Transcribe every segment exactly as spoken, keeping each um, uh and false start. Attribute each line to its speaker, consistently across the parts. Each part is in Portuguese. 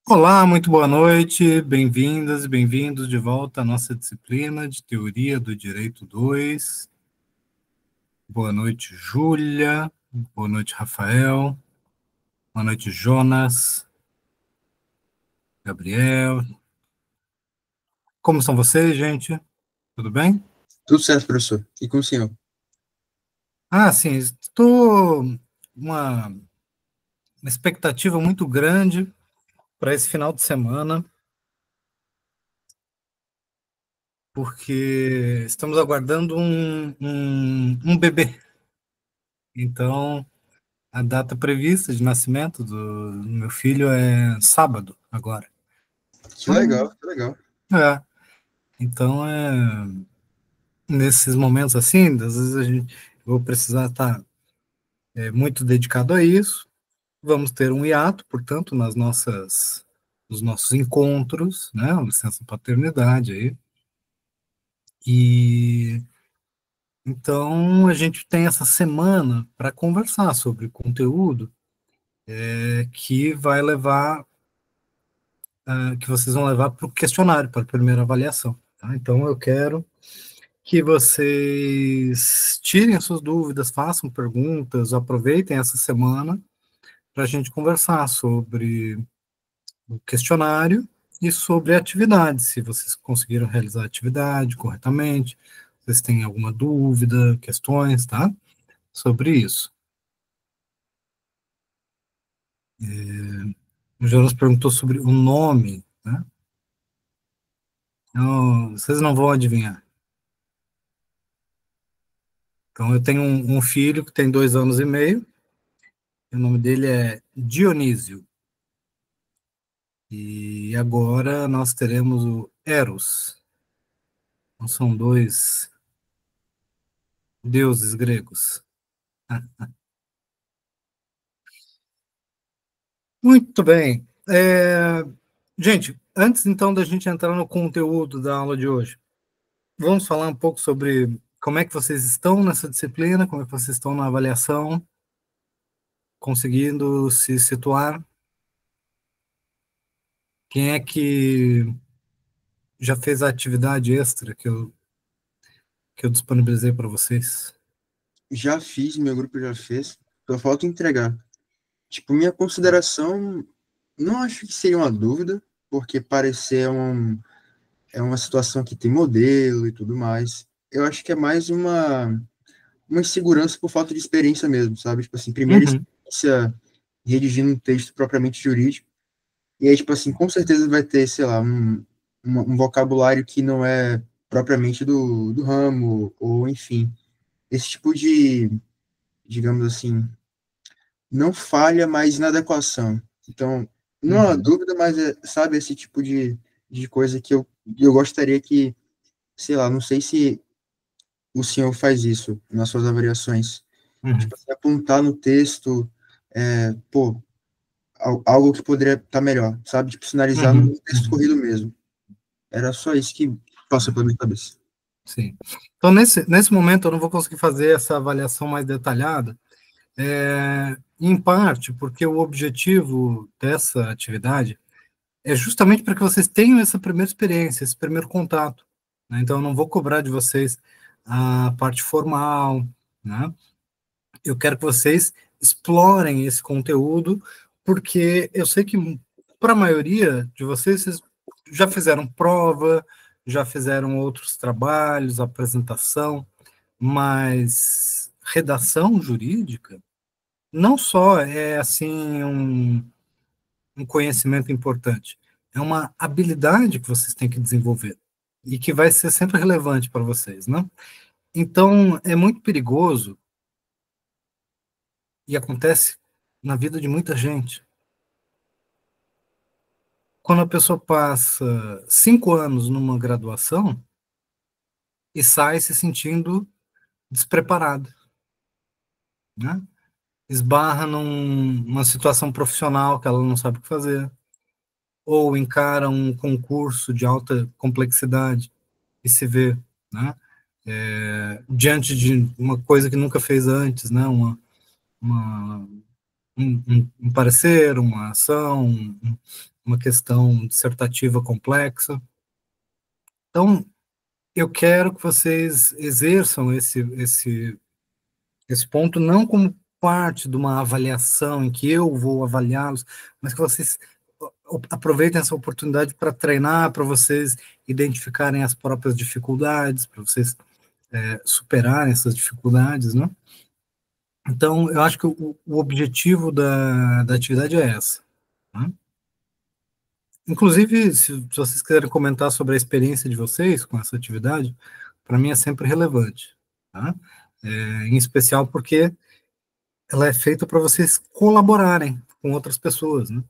Speaker 1: Olá, muito boa noite, bem-vindas e bem-vindos de volta à nossa disciplina de Teoria do Direito dois. Boa noite, Júlia, boa noite, Rafael, boa noite, Jonas, Gabriel. Como estão vocês, gente? Tudo bem?
Speaker 2: Tudo certo, professor. E com o senhor?
Speaker 1: Ah, sim, estou uma, uma expectativa muito grande para esse final de semana, porque estamos aguardando um, um, um bebê. Então, a data prevista de nascimento do meu filho é sábado, agora.
Speaker 2: Que
Speaker 1: Então,
Speaker 2: legal, que legal.
Speaker 1: é. Então, é, nesses momentos assim, às vezes a gente eu vou precisar estar é, muito dedicado a isso. Vamos ter um hiato, portanto, nas nossas, nos nossos encontros, né? Licença paternidade aí. E então a gente tem essa semana para conversar sobre conteúdo é, que vai levar uh, que vocês vão levar para o questionário, para a primeira avaliação. Tá? Então, eu quero que vocês tirem as suas dúvidas, façam perguntas, aproveitem essa semana para a gente conversar sobre o questionário e sobre a atividade, se vocês conseguiram realizar a atividade corretamente, se vocês têm alguma dúvida, questões, tá? Sobre isso. É, o Jonas perguntou sobre o nome, né? Então, vocês não vão adivinhar. Então, eu tenho um, um filho que tem dois anos e meio, o nome dele é Dionísio. E agora nós teremos o Eros. Então, são dois deuses gregos. Muito bem. É, gente, antes então da gente entrar no conteúdo da aula de hoje, vamos falar um pouco sobre como é que vocês estão nessa disciplina, como é que vocês estão na avaliação, conseguindo se situar. Quem é que já fez a atividade extra que eu, que eu disponibilizei para vocês?
Speaker 2: Já fiz, meu grupo já fez. Só falta entregar. Tipo, minha consideração, não acho que seria uma dúvida, porque parecer um, é uma situação que tem modelo e tudo mais. Eu acho que é mais uma, uma insegurança por falta de experiência mesmo, sabe? Tipo assim, primeira
Speaker 1: Uhum,
Speaker 2: experiência redigindo um texto propriamente jurídico. E aí, tipo assim, com certeza vai ter, sei lá, um, um, um vocabulário que não é propriamente do, do ramo, ou enfim. Esse tipo de, digamos assim, não falha, mas inadequação. Então, não há
Speaker 1: uhum,
Speaker 2: dúvida, mas é, sabe, esse tipo de, de coisa que eu, eu gostaria que, sei lá, não sei se o senhor faz isso nas suas avaliações,
Speaker 1: uhum,
Speaker 2: tipo, assim, apontar no texto, é, pô, al- algo que poderia estar melhor, sabe? Tipo, sinalizar
Speaker 1: uhum,
Speaker 2: no texto
Speaker 1: uhum.
Speaker 2: corrido mesmo. Era só isso que passou pela minha cabeça.
Speaker 1: Sim. Então, nesse, nesse momento, eu não vou conseguir fazer essa avaliação mais detalhada, é, em parte porque o objetivo dessa atividade é justamente para que vocês tenham essa primeira experiência, esse primeiro contato. Né? Então, eu não vou cobrar de vocês a parte formal, né? Eu quero que vocês explorem esse conteúdo, porque eu sei que para a maioria de vocês, vocês já fizeram prova, já fizeram outros trabalhos, apresentação, mas redação jurídica não só é assim um, um conhecimento importante, é uma habilidade que vocês têm que desenvolver e que vai ser sempre relevante para vocês, né? Então, é muito perigoso e acontece na vida de muita gente. Quando a pessoa passa cinco anos numa graduação e sai se sentindo despreparada, né? Esbarra num, numa situação profissional que ela não sabe o que fazer, ou encara um concurso de alta complexidade e se vê, né, é, diante de uma coisa que nunca fez antes, né, uma, uma, um, um, um parecer, uma ação, um, uma questão dissertativa complexa. Então, eu quero que vocês exerçam esse, esse, esse ponto não como parte de uma avaliação em que eu vou avaliá-los, mas que vocês aproveitem essa oportunidade para treinar, para vocês identificarem as próprias dificuldades, para vocês é, superarem essas dificuldades, né? Então, eu acho que o, o objetivo da, da atividade é essa, né? Inclusive, se, se vocês quiserem comentar sobre a experiência de vocês com essa atividade, para mim é sempre relevante, tá? É, em especial porque ela é feita para vocês colaborarem com outras pessoas, né?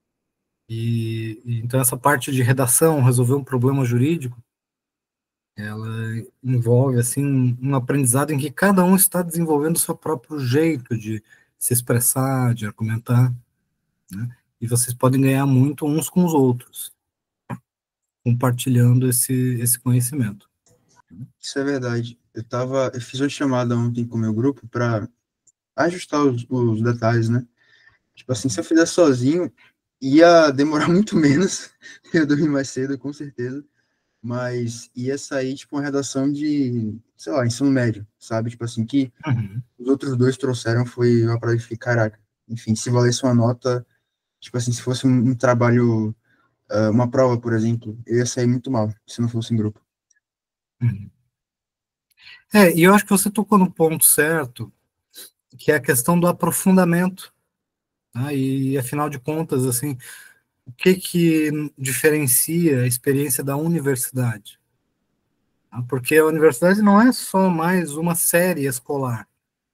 Speaker 1: E, e então essa parte de redação, resolver um problema jurídico, ela envolve assim um, um aprendizado em que cada um está desenvolvendo o seu próprio jeito de se expressar, de argumentar, né? E vocês podem ganhar muito uns com os outros, compartilhando esse, esse conhecimento.
Speaker 2: Isso é verdade. Eu tava, eu fiz uma chamada ontem com o meu grupo para ajustar os, os detalhes, né? Tipo assim, se eu fizesse sozinho, ia demorar muito menos, eu dormir mais cedo, com certeza, mas ia sair, tipo, uma redação de, sei lá, ensino médio, sabe? Tipo assim, que
Speaker 1: Uhum.
Speaker 2: os outros dois trouxeram foi uma prova de ficar, caraca, enfim, se valesse uma nota, tipo assim, se fosse um, um trabalho, uh, uma prova, por exemplo, eu ia sair muito mal, se não fosse em grupo.
Speaker 1: Uhum. É, e eu acho que você tocou no ponto certo, que é a questão do aprofundamento, né? E, afinal de contas, assim, o que que diferencia a experiência da universidade? Porque a universidade não é só mais uma série escolar,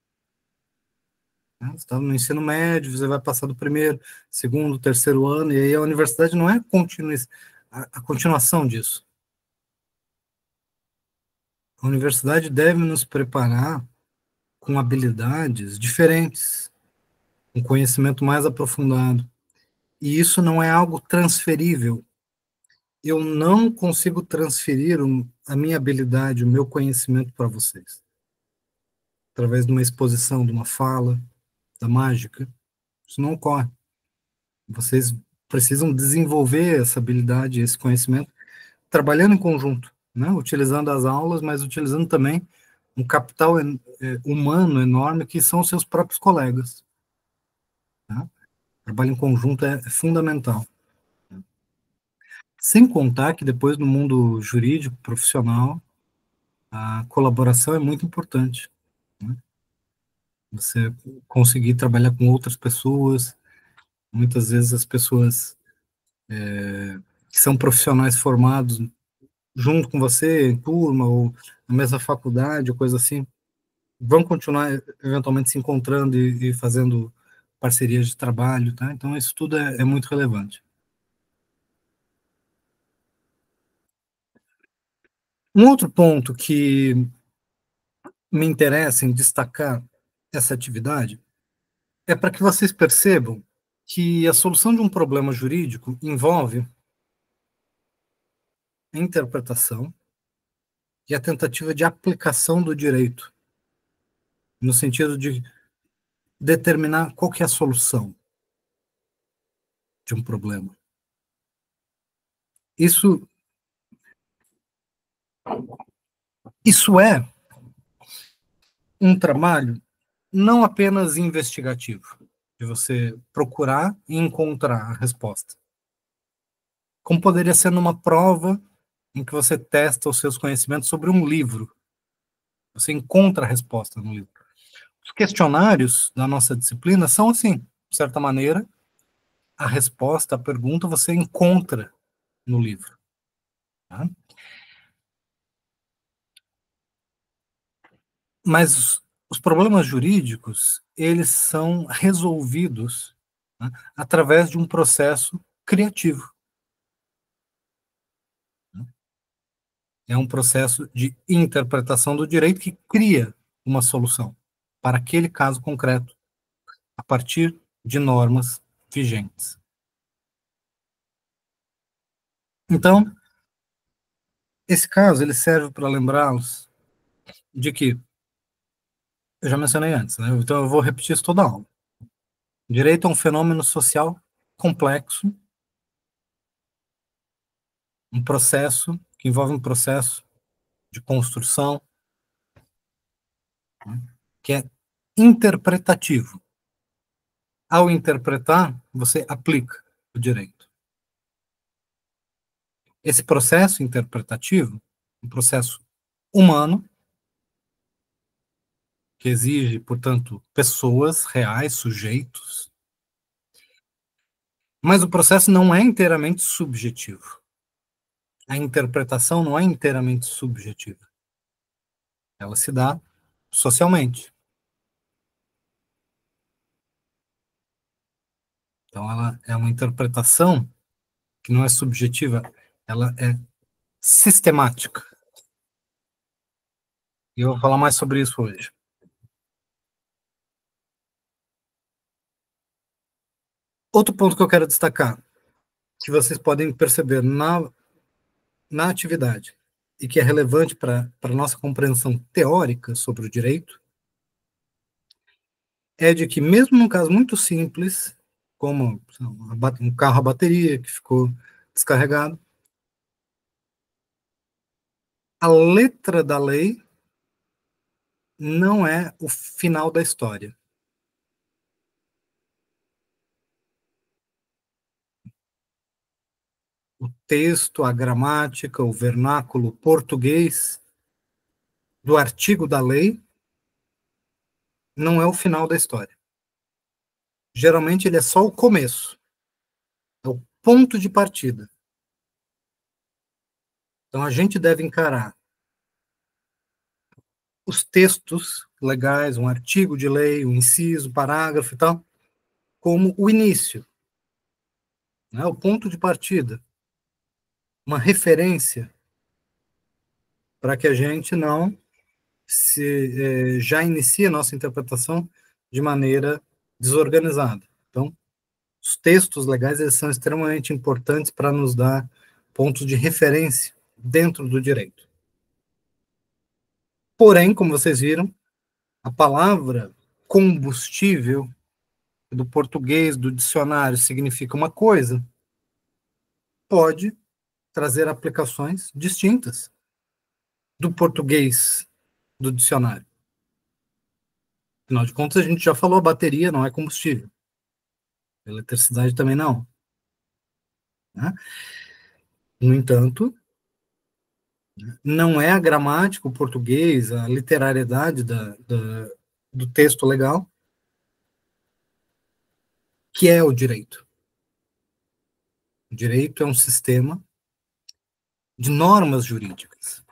Speaker 1: né? Você está no ensino médio, você vai passar do primeiro, segundo, terceiro ano, e aí a universidade não é continu a, a continuação disso. A universidade deve nos preparar com habilidades diferentes, um conhecimento mais aprofundado. E isso não é algo transferível. Eu não consigo transferir um, a minha habilidade, o meu conhecimento para vocês, através de uma exposição, de uma fala, da mágica. Isso não ocorre. Vocês precisam desenvolver essa habilidade, esse conhecimento, trabalhando em conjunto, né? Utilizando as aulas, mas utilizando também um capital é, humano enorme que são os seus próprios colegas. Tá? Trabalho em conjunto é, é fundamental. Sem contar que depois no mundo jurídico, profissional, a colaboração é muito importante, né? Você conseguir trabalhar com outras pessoas, muitas vezes as pessoas é, que são profissionais formados junto com você, em turma, ou na mesma faculdade, ou coisa assim, vão continuar eventualmente se encontrando e, e fazendo parcerias de trabalho, tá? Então isso tudo é, é muito relevante. Um outro ponto que me interessa em destacar essa atividade é para que vocês percebam que a solução de um problema jurídico envolve a interpretação e a tentativa de aplicação do direito, no sentido de determinar qual que é a solução de um problema. Isso, isso é um trabalho não apenas investigativo, de você procurar e encontrar a resposta, como poderia ser numa prova em que você testa os seus conhecimentos sobre um livro. Você encontra a resposta no livro. Os questionários da nossa disciplina são assim, de certa maneira, a resposta à pergunta você encontra no livro. Tá? Mas os problemas jurídicos, eles são resolvidos, né, através de um processo criativo. É um processo de interpretação do direito que cria uma solução para aquele caso concreto, a partir de normas vigentes. Então, esse caso ele serve para lembrá-los de que, eu já mencionei antes, né? Então eu vou repetir isso toda a aula. Direito é um fenômeno social complexo um processo que envolve um processo de construção, né, que é interpretativo. Ao interpretar, você aplica o direito. Esse processo interpretativo, um processo humano, que exige, portanto, pessoas reais, sujeitos, mas o processo não é inteiramente subjetivo. A interpretação não é inteiramente subjetiva. Ela se dá socialmente. Então, ela é uma interpretação que não é subjetiva, ela é sistemática. E eu vou falar mais sobre isso hoje. Outro ponto que eu quero destacar, que vocês podem perceber na, na atividade, e que é relevante para a nossa compreensão teórica sobre o direito, é de que, mesmo num caso muito simples, como um carro a bateria que ficou descarregado, a letra da lei não é o final da história. O texto, a gramática, o vernáculo português do artigo da lei não é o final da história. Geralmente ele é só o começo, é o ponto de partida. Então a gente deve encarar os textos legais, um artigo de lei, um inciso, um parágrafo e tal, como o início, né, o ponto de partida, uma referência para que a gente não se, eh, já inicie a nossa interpretação de maneira desorganizada. Então, os textos legais eles são extremamente importantes para nos dar pontos de referência dentro do direito. Porém, como vocês viram, a palavra combustível do português, do dicionário, significa uma coisa, pode trazer aplicações distintas do português do dicionário. Afinal de contas, a gente já falou, a bateria não é combustível. A eletricidade também não. Né? No entanto, não é a gramática, o português, a literariedade da, da, do texto legal que é o direito. O direito é um sistema de normas jurídicas.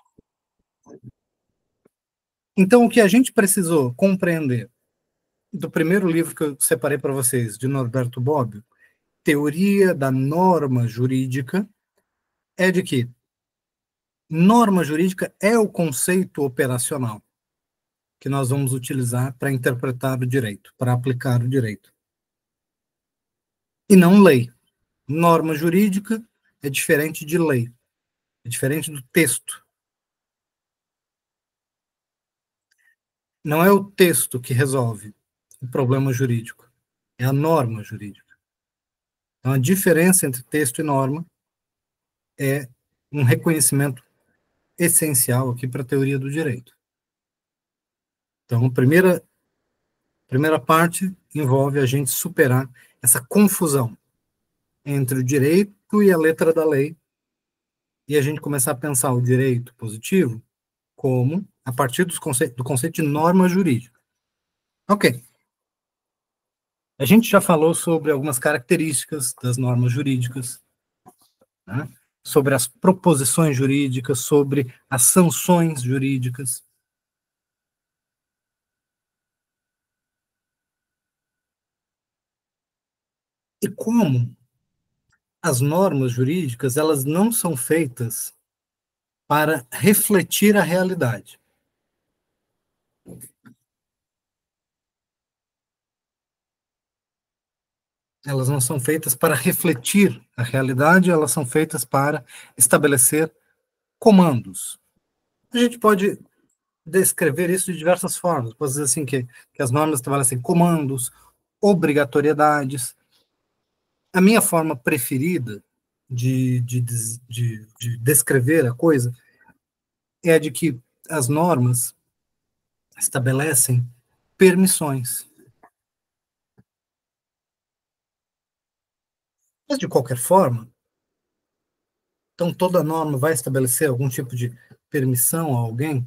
Speaker 1: Então, o que a gente precisou compreender do primeiro livro que eu separei para vocês, de Norberto Bobbio, Teoria da Norma Jurídica, é de que norma jurídica é o conceito operacional que nós vamos utilizar para interpretar o direito, para aplicar o direito. E não lei. Norma jurídica é diferente de lei, é diferente do texto. Não é o texto que resolve o problema jurídico, é a norma jurídica. Então, a diferença entre texto e norma é um reconhecimento essencial aqui para a teoria do direito. Então, a primeira, primeira parte envolve a gente superar essa confusão entre o direito e a letra da lei e a gente começar a pensar o direito positivo como a partir dos conce- do conceito de norma jurídica. Ok. A gente já falou sobre algumas características das normas jurídicas, né? Sobre as proposições jurídicas, sobre as sanções jurídicas. E como as normas jurídicas, elas não são feitas para refletir a realidade. Elas não são feitas para refletir a realidade, elas são feitas para estabelecer comandos. A gente pode descrever isso de diversas formas. Pode dizer assim que, que as normas estabelecem comandos, obrigatoriedades. A minha forma preferida de, de, de, de descrever a coisa é a de que as normas estabelecem permissões. Mas, de qualquer forma, então toda norma vai estabelecer algum tipo de permissão a alguém?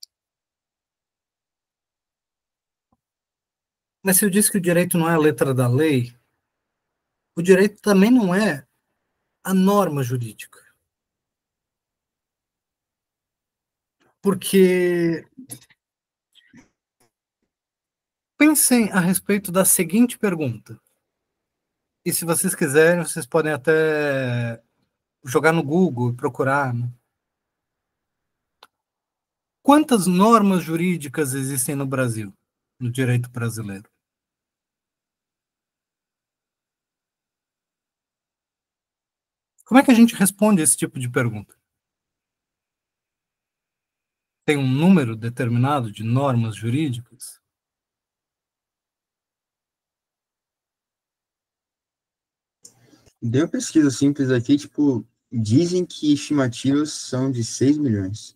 Speaker 1: Mas se eu disse que o direito não é a letra da lei, o direito também não é a norma jurídica. Porque pensem a respeito da seguinte pergunta. E se vocês quiserem, vocês podem até jogar no Google e procurar. Né? Quantas normas jurídicas existem no Brasil, no direito brasileiro? Como é que a gente responde esse tipo de pergunta? Tem um número determinado de normas jurídicas?
Speaker 2: Deu uma pesquisa simples aqui, tipo, dizem que estimativas são de seis milhões.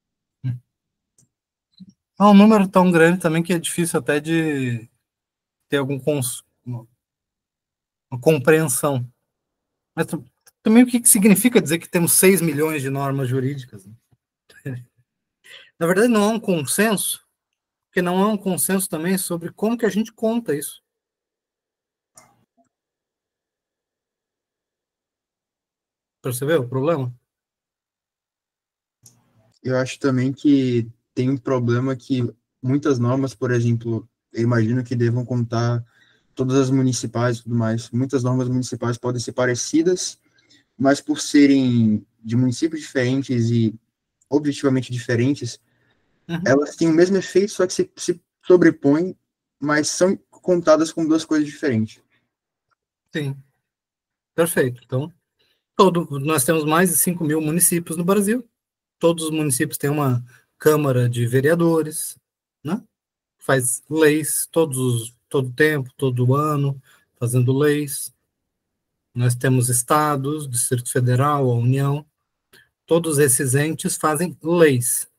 Speaker 1: É um número tão grande também que é difícil até de ter algum cons... uma compreensão. Mas também o que significa dizer que temos seis milhões de normas jurídicas? Né? Na verdade, não há um consenso, porque não há um consenso também sobre como que a gente conta isso. Percebeu o problema?
Speaker 2: Eu acho também que tem um problema que muitas normas, por exemplo, eu imagino que devam contar todas as municipais e tudo mais. Muitas normas municipais podem ser parecidas, mas por serem de municípios diferentes e objetivamente diferentes,
Speaker 1: Uhum.
Speaker 2: elas têm o mesmo efeito, só que se, se sobrepõem, mas são contadas como duas coisas diferentes.
Speaker 1: Sim, perfeito. Então, todo, nós temos mais de cinco mil municípios no Brasil. Todos os municípios têm uma Câmara de Vereadores, né? Faz leis todos, todo tempo, todo ano, fazendo leis. Nós temos estados, Distrito Federal, a União. Todos esses entes fazem leis.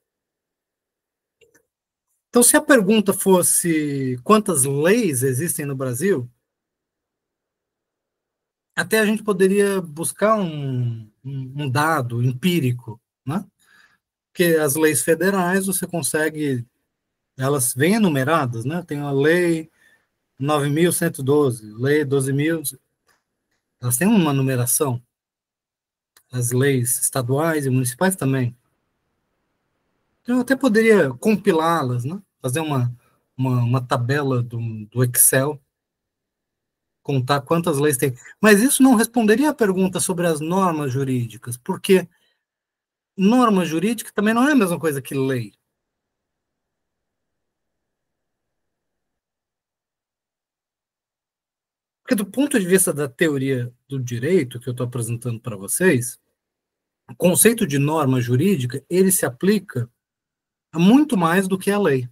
Speaker 1: Então, se a pergunta fosse quantas leis existem no Brasil, até a gente poderia buscar um, um dado empírico, né? Porque as leis federais você consegue, elas vêm enumeradas, né? Tem a lei nove mil cento e doze, lei doze mil, elas têm uma numeração. As leis estaduais e municipais também. Então, eu até poderia compilá-las, né? Fazer uma, uma, uma tabela do, do Excel, contar quantas leis tem. Mas isso não responderia à pergunta sobre as normas jurídicas, porque norma jurídica também não é a mesma coisa que lei. Porque do ponto de vista da teoria do direito que eu estou apresentando para vocês, o conceito de norma jurídica, ele se aplica a muito mais do que a lei.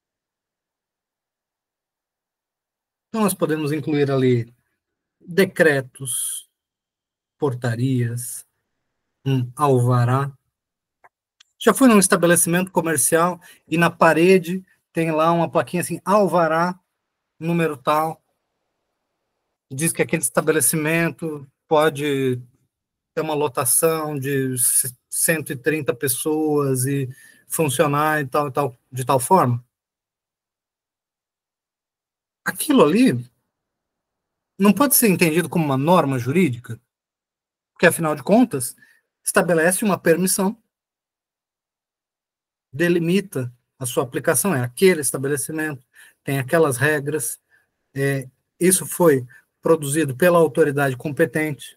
Speaker 1: Então nós podemos incluir ali decretos, portarias, um alvará. Já fui num estabelecimento comercial e na parede tem lá uma plaquinha assim, alvará, número tal. Diz que aquele estabelecimento pode ter uma lotação de cento e trinta pessoas e funcionar e tal, tal, de tal forma. Aquilo ali não pode ser entendido como uma norma jurídica, porque, afinal de contas, estabelece uma permissão, delimita a sua aplicação, é aquele estabelecimento, tem aquelas regras, é, isso foi produzido pela autoridade competente,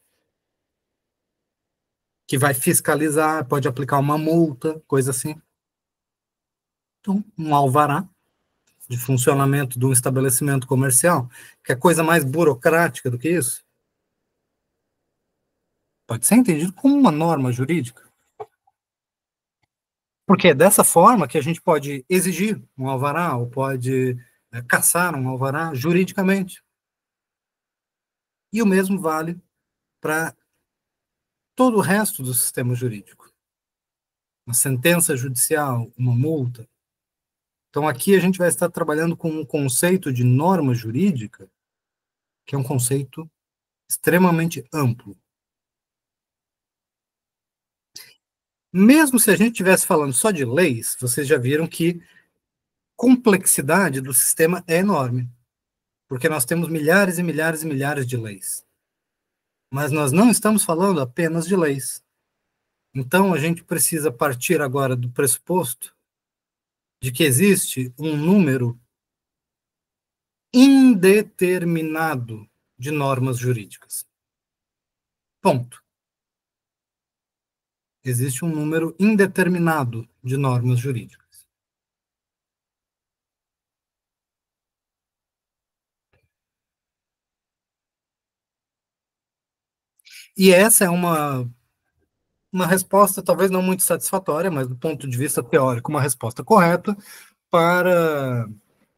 Speaker 1: que vai fiscalizar, pode aplicar uma multa, coisa assim. Então, um alvará de funcionamento de um estabelecimento comercial, que é coisa mais burocrática do que isso, pode ser entendido como uma norma jurídica. Porque é dessa forma que a gente pode exigir um alvará, ou pode é, caçar um alvará juridicamente. E o mesmo vale para todo o resto do sistema jurídico. Uma sentença judicial, uma multa. Então, aqui a gente vai estar trabalhando com um conceito de norma jurídica, que é um conceito extremamente amplo. Mesmo se a gente estivesse falando só de leis, vocês já viram que a complexidade do sistema é enorme, porque nós temos milhares e milhares e milhares de leis. Mas nós não estamos falando apenas de leis. Então, a gente precisa partir agora do pressuposto de que existe um número indeterminado de normas jurídicas. Ponto. Existe um número indeterminado de normas jurídicas. E essa é uma, uma resposta talvez não muito satisfatória, mas do ponto de vista teórico, uma resposta correta para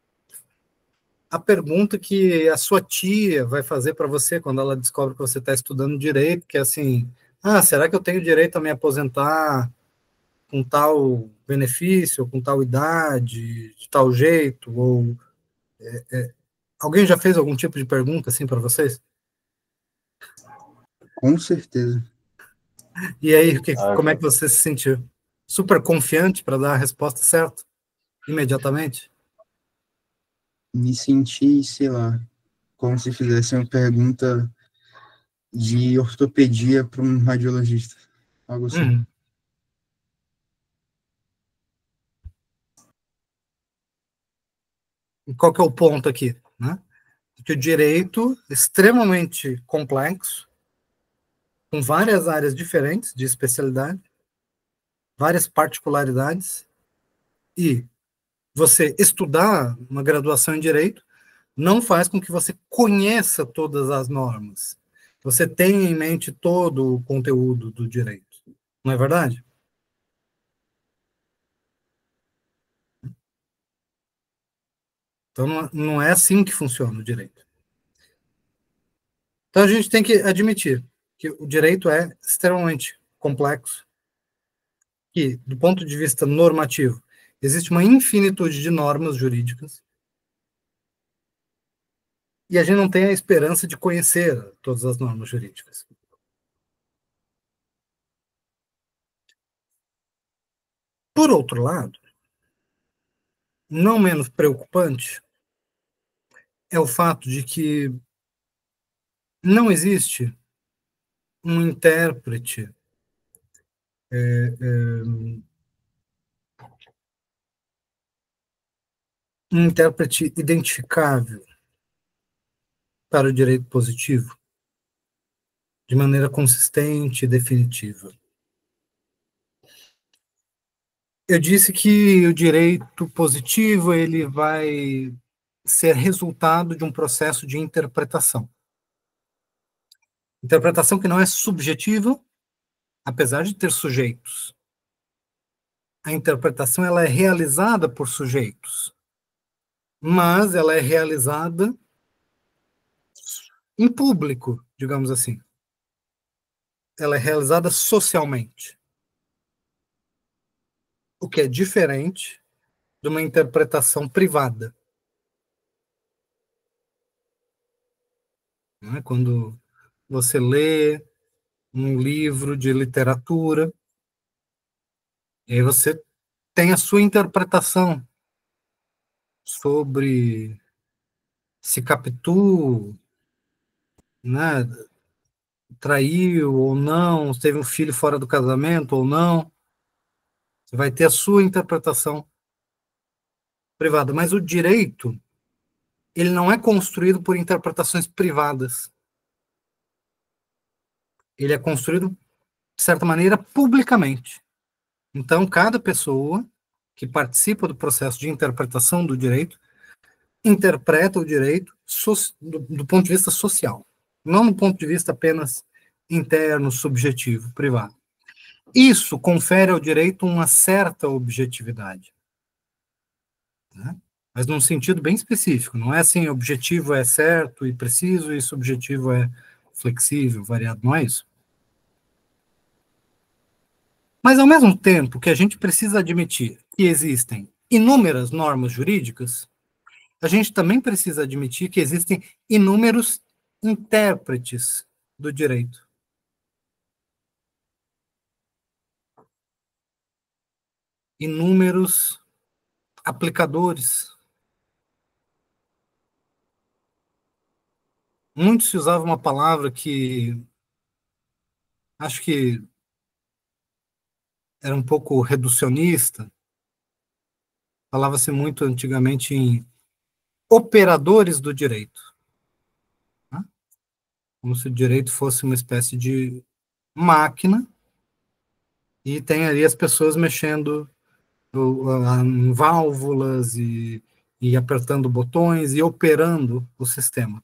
Speaker 1: a pergunta que a sua tia vai fazer para você quando ela descobre que você está estudando direito, que é assim, ah, será que eu tenho direito a me aposentar com tal benefício, com tal idade, de tal jeito? Ou é, é, alguém já fez algum tipo de pergunta assim para vocês?
Speaker 2: Com certeza.
Speaker 1: E aí, que,
Speaker 3: Ah,
Speaker 1: como é que você se sentiu? Super confiante para dar a resposta certa, imediatamente?
Speaker 2: Me senti, sei lá, como se fizesse uma pergunta de ortopedia para um radiologista. Algo assim.
Speaker 1: Uhum. E qual que é o ponto aqui, né? Que o direito é extremamente complexo, com várias áreas diferentes de especialidade, várias particularidades, e você estudar uma graduação em direito não faz com que você conheça todas as normas. Você tenha em mente todo o conteúdo do direito. Não é verdade? Então, não, não é assim que funciona o direito. Então, a gente tem que admitir que o direito é extremamente complexo, que, do ponto de vista normativo, existe uma infinitude de normas jurídicas, e a gente não tem a esperança de conhecer todas as normas jurídicas. Por outro lado, não menos preocupante é o fato de que não existe um intérprete é, é, um intérprete identificável para o direito positivo de maneira consistente e definitiva. Eu disse que o direito positivo ele vai ser resultado de um processo de interpretação. Interpretação que não é subjetiva, apesar de ter sujeitos. A interpretação ela é realizada por sujeitos, mas ela é realizada em público, digamos assim. Ela é realizada socialmente, o que é diferente de uma interpretação privada. Não é? Quando você lê um livro de literatura, e aí você tem a sua interpretação sobre se Capitu, né, traiu ou não, teve um filho fora do casamento ou não. Você vai ter a sua interpretação privada, mas o direito, ele não é construído por interpretações privadas. Ele é construído, de certa maneira, publicamente. Então, cada pessoa que participa do processo de interpretação do direito interpreta o direito so, do, do ponto de vista social, não do ponto de vista apenas interno, subjetivo, privado. Isso confere ao direito uma certa objetividade, né? Mas num sentido bem específico. Não é assim, objetivo é certo e preciso e subjetivo é flexível, variado. Não é isso. Mas, ao mesmo tempo que a gente precisa admitir que existem inúmeras normas jurídicas, a gente também precisa admitir que existem inúmeros intérpretes do direito. Inúmeros aplicadores. Muito se usava uma palavra que acho que era um pouco reducionista. Falava-se muito antigamente em operadores do direito, né? Como se o direito fosse uma espécie de máquina e tem ali as pessoas mexendo em válvulas e, e apertando botões e operando o sistema.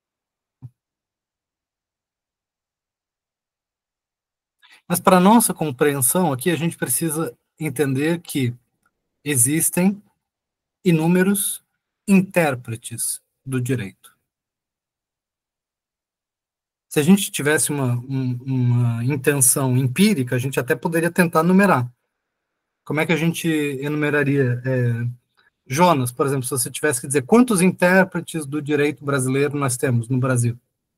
Speaker 1: Mas para nossa compreensão aqui, a gente precisa entender que existem inúmeros intérpretes do direito. Se a gente tivesse uma, um, uma intenção empírica, a gente até poderia tentar numerar. Como é que a gente enumeraria? É, Jonas, por exemplo, se você tivesse que dizer quantos intérpretes do direito brasileiro nós temos no Brasil?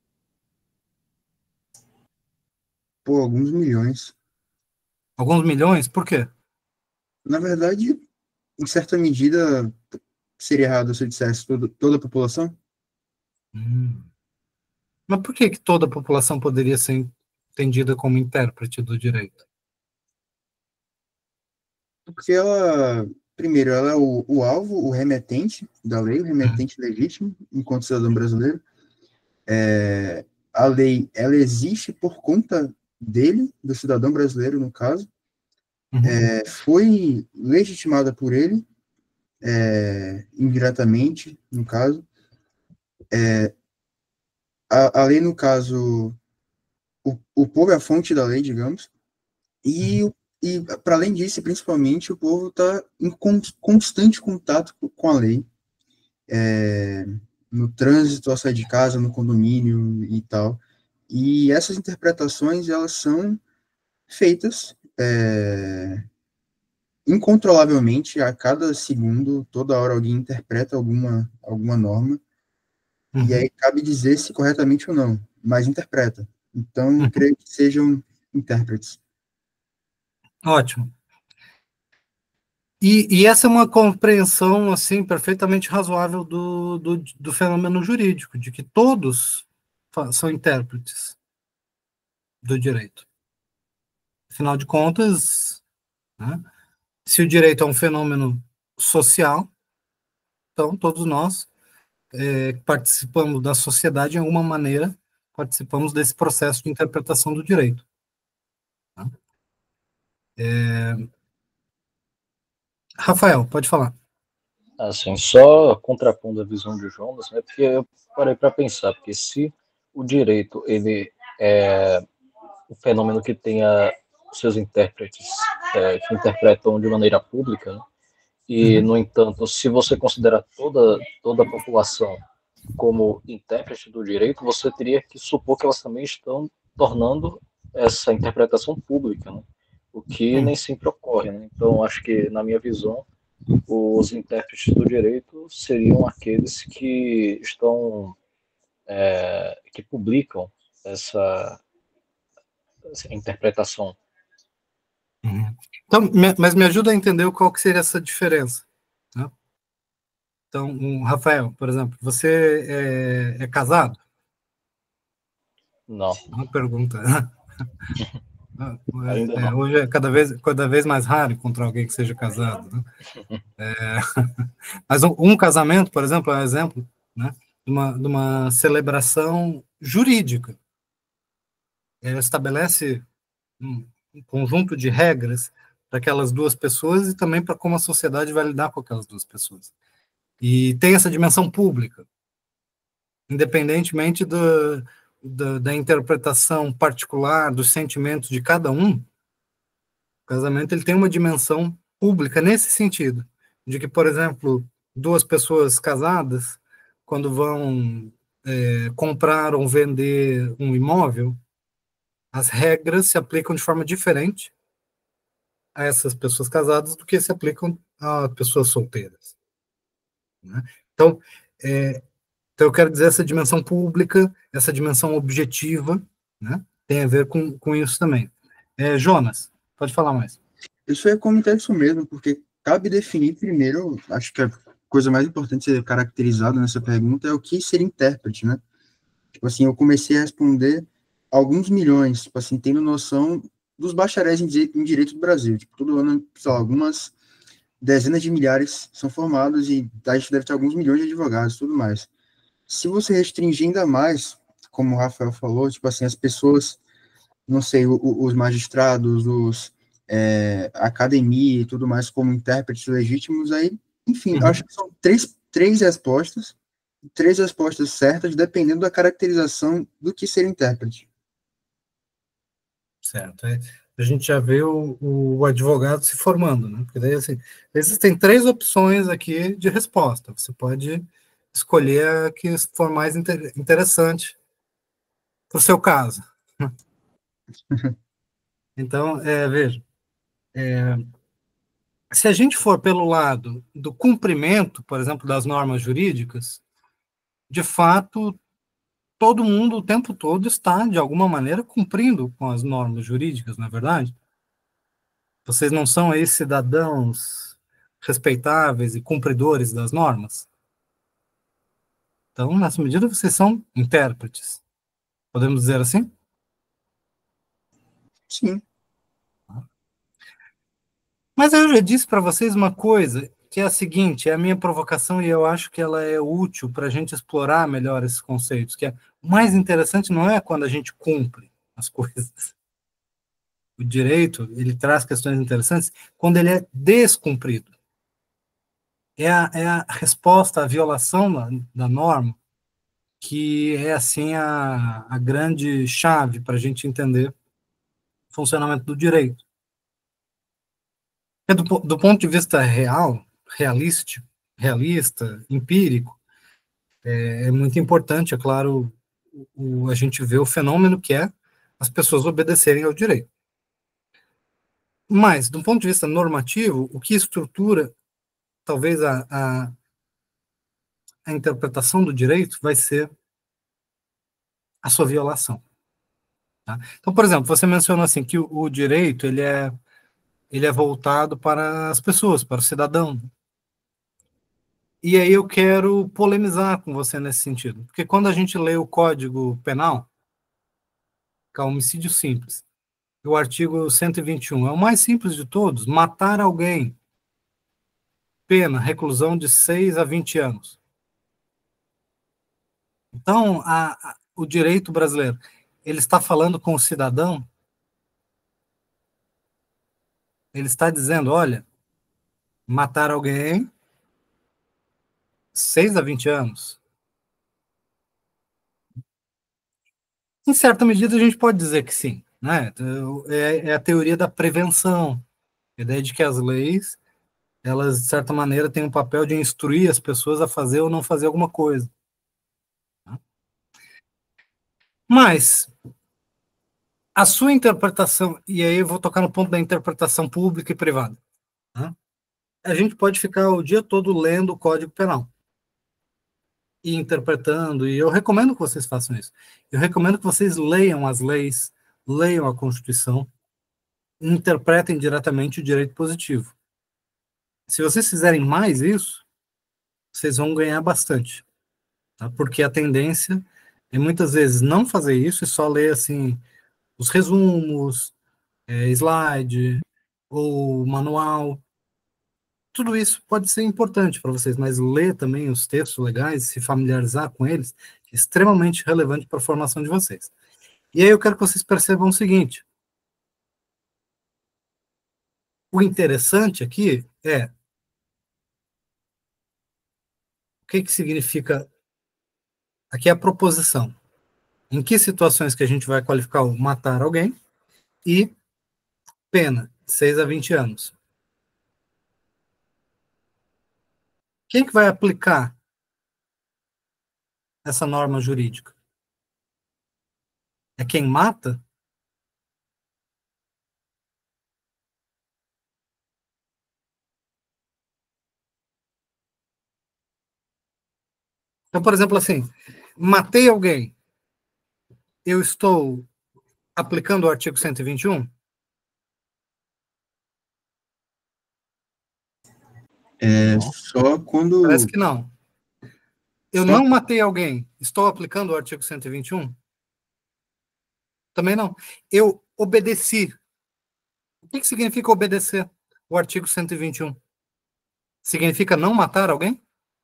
Speaker 2: Pô, alguns milhões.
Speaker 1: Alguns milhões? Por quê?
Speaker 2: Na verdade, em certa medida, seria errado se eu dissesse todo, toda a população,
Speaker 1: Hum. Mas por que que toda a população poderia ser entendida como intérprete do direito?
Speaker 2: porque ela, primeiro, ela é o, o alvo, o remetente da lei, o remetente legítimo, enquanto cidadão brasileiro. É, a lei, ela existe por conta dele, do cidadão brasileiro, no caso,
Speaker 1: Uhum.
Speaker 2: é, foi legitimada por ele, é, indiretamente, no caso. É, a, a lei, no caso, o, o povo é a fonte da lei, digamos, e, e para além disso, principalmente, o povo está em con, constante contato com a lei, é, no trânsito, ao sair de casa, no condomínio e tal. E essas interpretações, elas são feitas é, incontrolavelmente, a cada segundo, toda hora alguém interpreta alguma, alguma norma,
Speaker 1: Uhum.
Speaker 2: e aí cabe dizer se corretamente ou não, mas interpreta. Então,
Speaker 1: Uhum.
Speaker 2: creio que sejam intérpretes.
Speaker 1: Ótimo. E, e essa é uma compreensão assim perfeitamente razoável do, do, do fenômeno jurídico, de que todos são intérpretes do direito. Afinal de contas, né, se o direito é um fenômeno social, então todos nós é, participamos da sociedade de alguma maneira, participamos desse processo de interpretação do direito. Tá? É... Rafael, pode falar.
Speaker 3: Assim, só contrapondo a visão de Jonas, né, porque eu parei para pensar, porque se o direito ele é o fenômeno que tenha seus intérpretes é, que interpretam de maneira pública, né, e,
Speaker 1: Uhum.
Speaker 3: no entanto, se você considerar toda, toda a população como intérprete do direito, você teria que supor que elas também estão tornando essa interpretação pública, né, o que
Speaker 1: Uhum.
Speaker 3: nem sempre ocorre. Né? Então, acho que, na minha visão, os intérpretes do direito seriam aqueles que estão é, que publicam essa, essa interpretação.
Speaker 1: Uhum. Então, me, mas me ajuda a entender qual que seria essa diferença. Né? Então, um, Rafael, por exemplo, você é, é casado?
Speaker 3: Não,
Speaker 1: Uma pergunta.
Speaker 3: ainda
Speaker 1: É,
Speaker 3: não.
Speaker 1: hoje é cada vez, cada vez mais raro encontrar alguém que seja casado. Né? É, mas um, um casamento, por exemplo, é um exemplo, né, de, uma, de uma celebração jurídica. Ela estabelece um, um conjunto de regras para aquelas duas pessoas e também para como a sociedade vai lidar com aquelas duas pessoas. E tem essa dimensão pública, independentemente do, do, da interpretação particular, dos sentimentos de cada um. O casamento ele tem uma dimensão pública nesse sentido, de que, por exemplo, duas pessoas casadas, quando vão é, comprar ou vender um imóvel, as regras se aplicam de forma diferente a essas pessoas casadas do que se aplicam a pessoas solteiras, né? Então, é, então, eu quero dizer, essa dimensão pública, essa dimensão objetiva, né, tem a ver com, com isso também. É, Jonas, pode falar mais.
Speaker 2: Isso é comentar isso mesmo, porque cabe definir primeiro, acho que a coisa mais importante ser caracterizada nessa pergunta é o que ser intérprete, né? Tipo assim, eu comecei a responder alguns milhões, tipo assim, tendo noção dos bacharéis em, di- em direito do Brasil. Tipo, todo ano, sei lá, algumas dezenas de milhares são formados e a gente deve ter alguns milhões de advogados e tudo mais. Se você restringir ainda mais, como o Rafael falou, tipo assim, as pessoas, não sei, o- o- os magistrados, os, é, a academia e tudo mais como intérpretes legítimos, aí, enfim, eu
Speaker 1: Uhum.
Speaker 2: acho que são três, três respostas, três respostas certas, dependendo da caracterização do que ser intérprete.
Speaker 1: Certo. É, a gente já vê o, o advogado se formando, né? Porque daí, assim, existem três opções aqui de resposta. Você pode escolher a que for mais inter, interessante para o seu caso. Então, é, veja, se a gente for pelo lado do cumprimento, por exemplo, das normas jurídicas, de fato, todo mundo o tempo todo está, de alguma maneira, cumprindo com as normas jurídicas, não é verdade? Vocês não são aí cidadãos respeitáveis e cumpridores das normas? Então, nessa medida, vocês são intérpretes. Podemos dizer assim?
Speaker 2: Sim,
Speaker 1: Mas eu já disse para vocês uma coisa, que é a seguinte, é a minha provocação e eu acho que ela é útil para a gente explorar melhor esses conceitos, que é o mais interessante não é quando a gente cumpre as coisas. O direito, ele traz questões interessantes quando ele é descumprido. É a, é a resposta à violação da, da norma que é, assim, a, a grande chave para a gente entender o funcionamento do direito. É do, do ponto de vista real, realístico, realista, empírico, é, é muito importante, é claro, o, a gente vê o fenômeno que é as pessoas obedecerem ao direito. Mas, do ponto de vista normativo, o que estrutura, talvez, a, a, a interpretação do direito vai ser a sua violação. Tá? Então, por exemplo, você mencionou assim que o, o direito ele é, ele é voltado para as pessoas, para o cidadão. E aí eu quero polemizar com você nesse sentido. Porque quando a gente lê o Código Penal, que é o homicídio simples, o artigo cento e vinte e um é o mais simples de todos, matar alguém, pena, reclusão de seis a vinte anos. Então, a, a, o direito brasileiro, ele está falando com o cidadão, ele está dizendo, olha, matar alguém, seis a vinte anos. Em certa medida, a gente pode dizer que sim, né? É, é a teoria da prevenção, a ideia de que as leis, elas, de certa maneira, têm um papel de instruir as pessoas a fazer ou não fazer alguma coisa. Mas a sua interpretação, e aí eu vou tocar no ponto da interpretação pública e privada, né? A gente pode ficar o dia todo lendo o Código Penal e interpretando, e eu recomendo que vocês façam isso. Eu recomendo que vocês leiam as leis, leiam a Constituição, e interpretem diretamente o direito positivo. Se vocês fizerem mais isso, vocês vão ganhar bastante, tá? Porque a tendência é muitas vezes não fazer isso e só ler assim os resumos, é, slide ou manual. Tudo isso pode ser importante para vocês, mas ler também os textos legais, se familiarizar com eles, é extremamente relevante para a formação de vocês. E aí eu quero que vocês percebam o seguinte: o interessante aqui é o que, que significa. Aqui é a proposição. Em que situações que a gente vai qualificar o matar alguém e pena, seis a vinte anos. Quem que vai aplicar essa norma jurídica? É quem mata? Então, por exemplo, assim, matei alguém, eu estou aplicando o artigo cento e vinte e um?
Speaker 2: É só
Speaker 1: Parece
Speaker 2: quando.
Speaker 1: que não. Eu
Speaker 2: Só
Speaker 1: não matei alguém, estou aplicando o artigo cento e vinte e um? Também não. Eu obedeci. O que, que significa obedecer o artigo cento e vinte e um? Significa não matar alguém?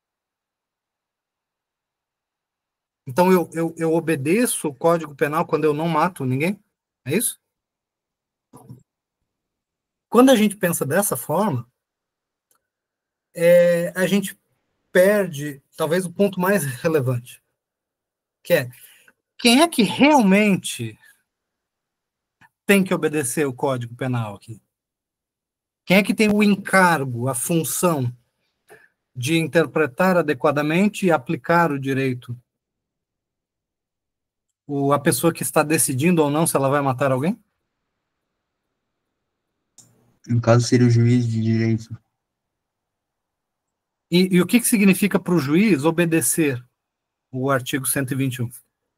Speaker 1: Então eu, eu, eu obedeço o Código Penal quando eu não mato ninguém? É isso? Quando a gente pensa dessa forma, é, a gente perde talvez o ponto mais relevante, que é quem é que realmente tem que obedecer o Código Penal aqui? Quem é que tem o encargo, a função de interpretar adequadamente e aplicar o direito? O, a pessoa que está decidindo ou não se ela vai matar alguém?
Speaker 2: no caso seria o juiz de direito.
Speaker 1: E, e o que, que significa para o juiz obedecer o artigo cento e vinte e um?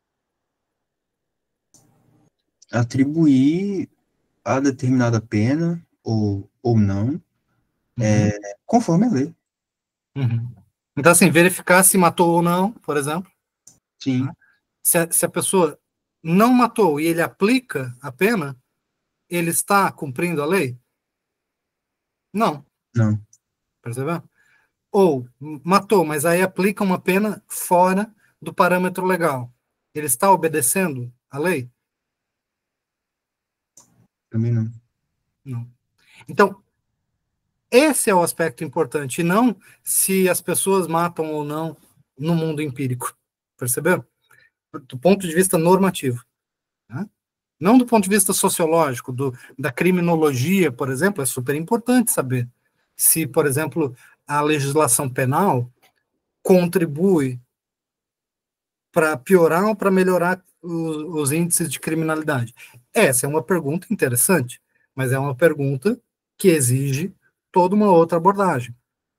Speaker 2: Atribuir a determinada pena, ou, ou não,
Speaker 1: Uhum,
Speaker 2: é, conforme a lei.
Speaker 1: uhum. Então, assim, verificar se matou ou não, por exemplo.
Speaker 2: Sim,
Speaker 1: Tá? Se, a, se a pessoa não matou e ele aplica a pena, ele está cumprindo a lei? Não,
Speaker 2: não.
Speaker 1: percebeu? Ou matou, mas aí aplica uma pena fora do parâmetro legal. Ele está obedecendo a lei?
Speaker 2: Também não.
Speaker 1: Não. Então, esse é o aspecto importante, e não se as pessoas matam ou não no mundo empírico. Percebeu? Do ponto de vista normativo. Né? Não do ponto de vista sociológico, do, da criminologia, por exemplo, é super importante saber se, por exemplo, a legislação penal contribui para piorar ou para melhorar o, os índices de criminalidade. Essa é uma pergunta interessante, mas é uma pergunta que exige toda uma outra abordagem.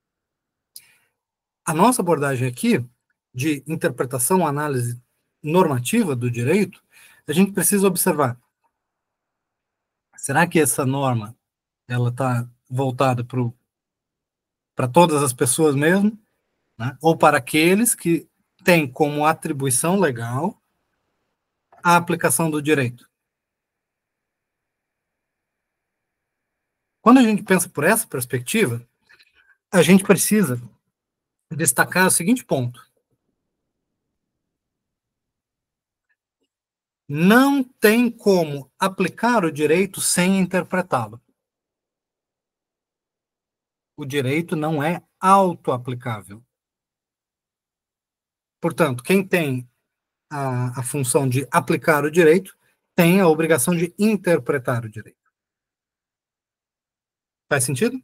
Speaker 1: A nossa abordagem aqui, de interpretação, análise normativa do direito, a gente precisa observar, será que essa norma ela está voltada para todas as pessoas mesmo, né? Ou para aqueles que têm como atribuição legal a aplicação do direito? Quando a gente pensa por essa perspectiva, a gente precisa destacar o seguinte ponto: não tem como aplicar o direito sem interpretá-lo. O direito não é auto-aplicável. Portanto, quem tem a, a função de aplicar o direito tem a obrigação de interpretar o direito. Faz sentido?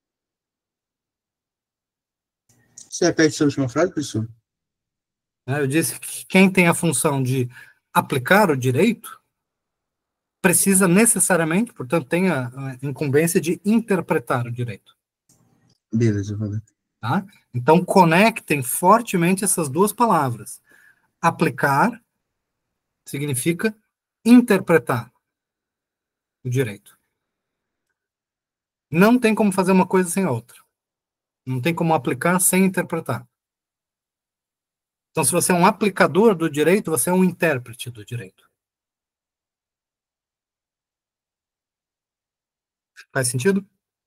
Speaker 2: Você repete sua última frase, professor?
Speaker 1: Eu disse que quem tem a função de aplicar o direito precisa necessariamente, portanto, tem a, a incumbência de interpretar o direito.
Speaker 2: Beleza, valeu.
Speaker 1: Tá? Então, conectem fortemente essas duas palavras. Aplicar significa interpretar o direito. Não tem como fazer uma coisa sem a outra. Não tem como aplicar sem interpretar. Então, se você é um aplicador do direito, você é um intérprete do direito. Faz sentido?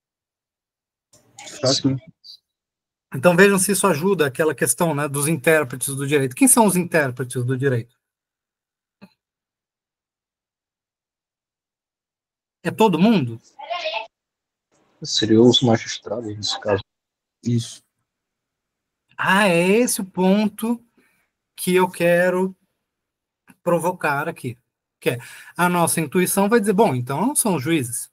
Speaker 2: Fácil.
Speaker 1: Então, vejam se isso ajuda aquela questão, né, dos intérpretes do direito. Quem são os intérpretes do direito? É todo mundo?
Speaker 3: Seriam os magistrados, nesse caso.
Speaker 2: Isso.
Speaker 1: Ah, é esse o ponto que eu quero provocar aqui. Que é, a nossa intuição vai dizer, bom, então não são os juízes.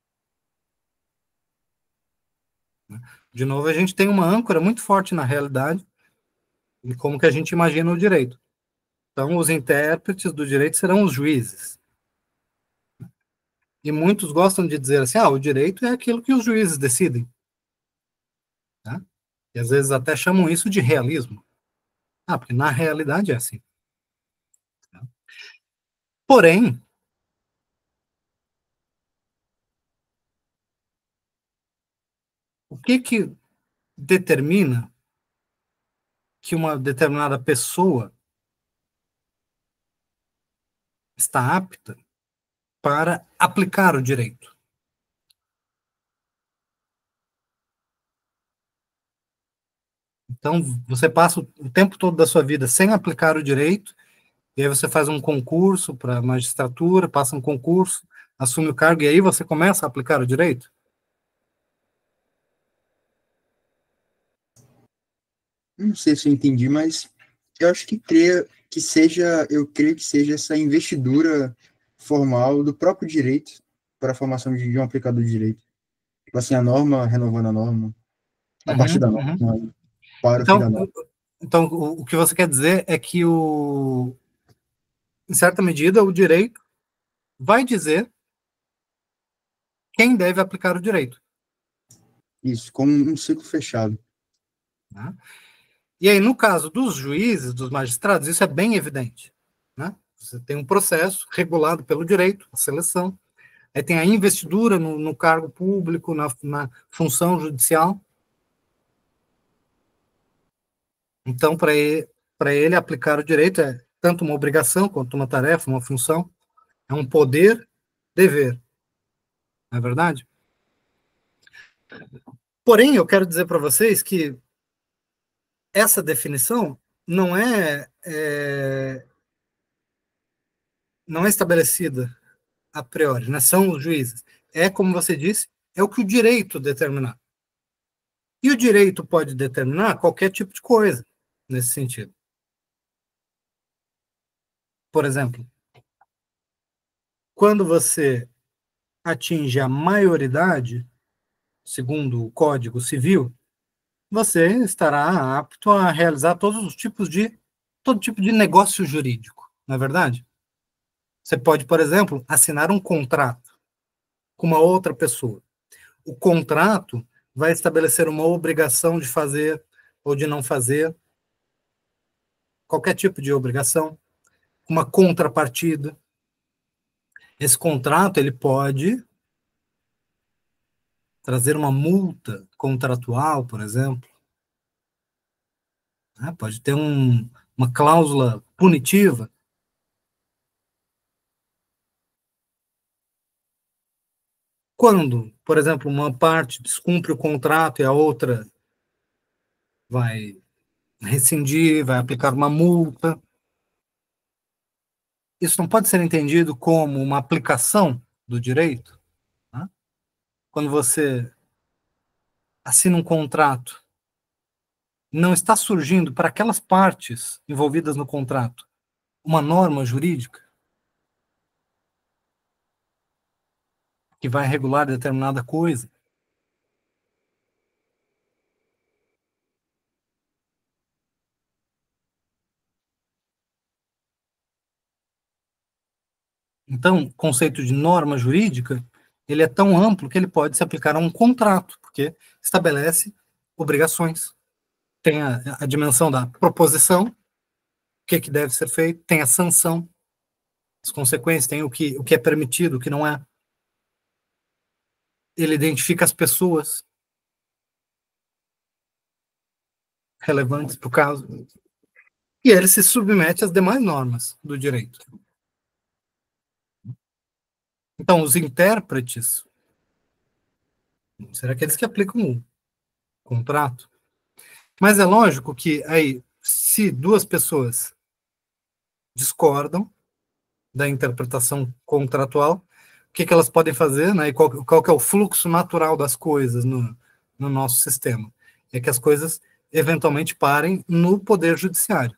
Speaker 1: De novo, a gente tem uma âncora muito forte na realidade e como que a gente imagina o direito. Então, os intérpretes do direito serão os juízes. E muitos gostam de dizer assim, ah, o direito é aquilo que os juízes decidem. Tá? E às vezes até chamam isso de realismo. Ah, porque na realidade é assim. Porém, o que que determina que uma determinada pessoa está apta para aplicar o direito? Então, você passa o tempo todo da sua vida sem aplicar o direito, e aí você faz um concurso para a magistratura, passa um concurso, assume o cargo, e aí você começa a aplicar o direito?
Speaker 2: Não sei se eu entendi, mas eu acho que creio que seja, eu creio que seja essa investidura formal do próprio direito para a formação de, de um aplicador de direito. Tipo assim, a norma renovando a norma, a partir
Speaker 1: Uhum,
Speaker 2: da
Speaker 1: uhum.
Speaker 2: norma, para o fim da
Speaker 1: Então,
Speaker 2: norma.
Speaker 1: então o, o que você quer dizer é que, o, em certa medida, o direito vai dizer quem deve aplicar o direito.
Speaker 2: Isso, como um ciclo fechado.
Speaker 1: Né? E aí, no caso dos juízes, dos magistrados, isso é bem evidente. Né? Você tem um processo regulado pelo direito, a seleção, aí tem a investidura no, no cargo público, na, na função judicial. Então, para ele, para ele aplicar o direito, é tanto uma obrigação quanto uma tarefa, uma função, é um poder, dever. Não é verdade? Porém, eu quero dizer para vocês que essa definição não é, é não é estabelecida a priori, né? São os juízes. É, como você disse, é o que o direito determinar. E o direito pode determinar qualquer tipo de coisa nesse sentido. Por exemplo, quando você atinge a maioridade, segundo o Código Civil, você estará apto a realizar todos os tipos de todo tipo de negócio jurídico, não é verdade? Você pode, por exemplo, assinar um contrato com uma outra pessoa. O contrato vai estabelecer uma obrigação de fazer ou de não fazer, qualquer tipo de obrigação, uma contrapartida. Esse contrato ele pode trazer uma multa contratual, por exemplo, né? Pode ter um, uma cláusula punitiva. Quando, por exemplo, uma parte descumpre o contrato e a outra vai rescindir, vai aplicar uma multa, isso não pode ser entendido como uma aplicação do direito, né? Quando você assina um contrato, não está surgindo para aquelas partes envolvidas no contrato uma norma jurídica que vai regular determinada coisa. Então, o conceito de norma jurídica, ele é tão amplo que ele pode se aplicar a um contrato, porque estabelece obrigações. Tem a, a dimensão da proposição, o que, que deve ser feito, tem a sanção, as consequências, tem o que, o que é permitido, o que não é. Ele identifica as pessoas relevantes para o caso, e ele se submete às demais normas do direito. Então, os intérpretes serão aqueles que aplicam o contrato. Mas é lógico que aí, se duas pessoas discordam da interpretação contratual, o que, que elas podem fazer, né? E qual, qual que é o fluxo natural das coisas no, no nosso sistema? É que as coisas eventualmente parem no poder judiciário.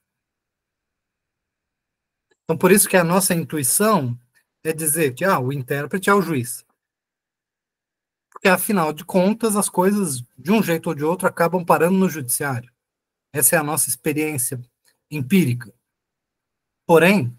Speaker 1: Então, por isso que a nossa intuição é dizer que ah, o intérprete é o juiz. Porque, afinal de contas, as coisas, de um jeito ou de outro, acabam parando no judiciário. Essa é a nossa experiência empírica. Porém,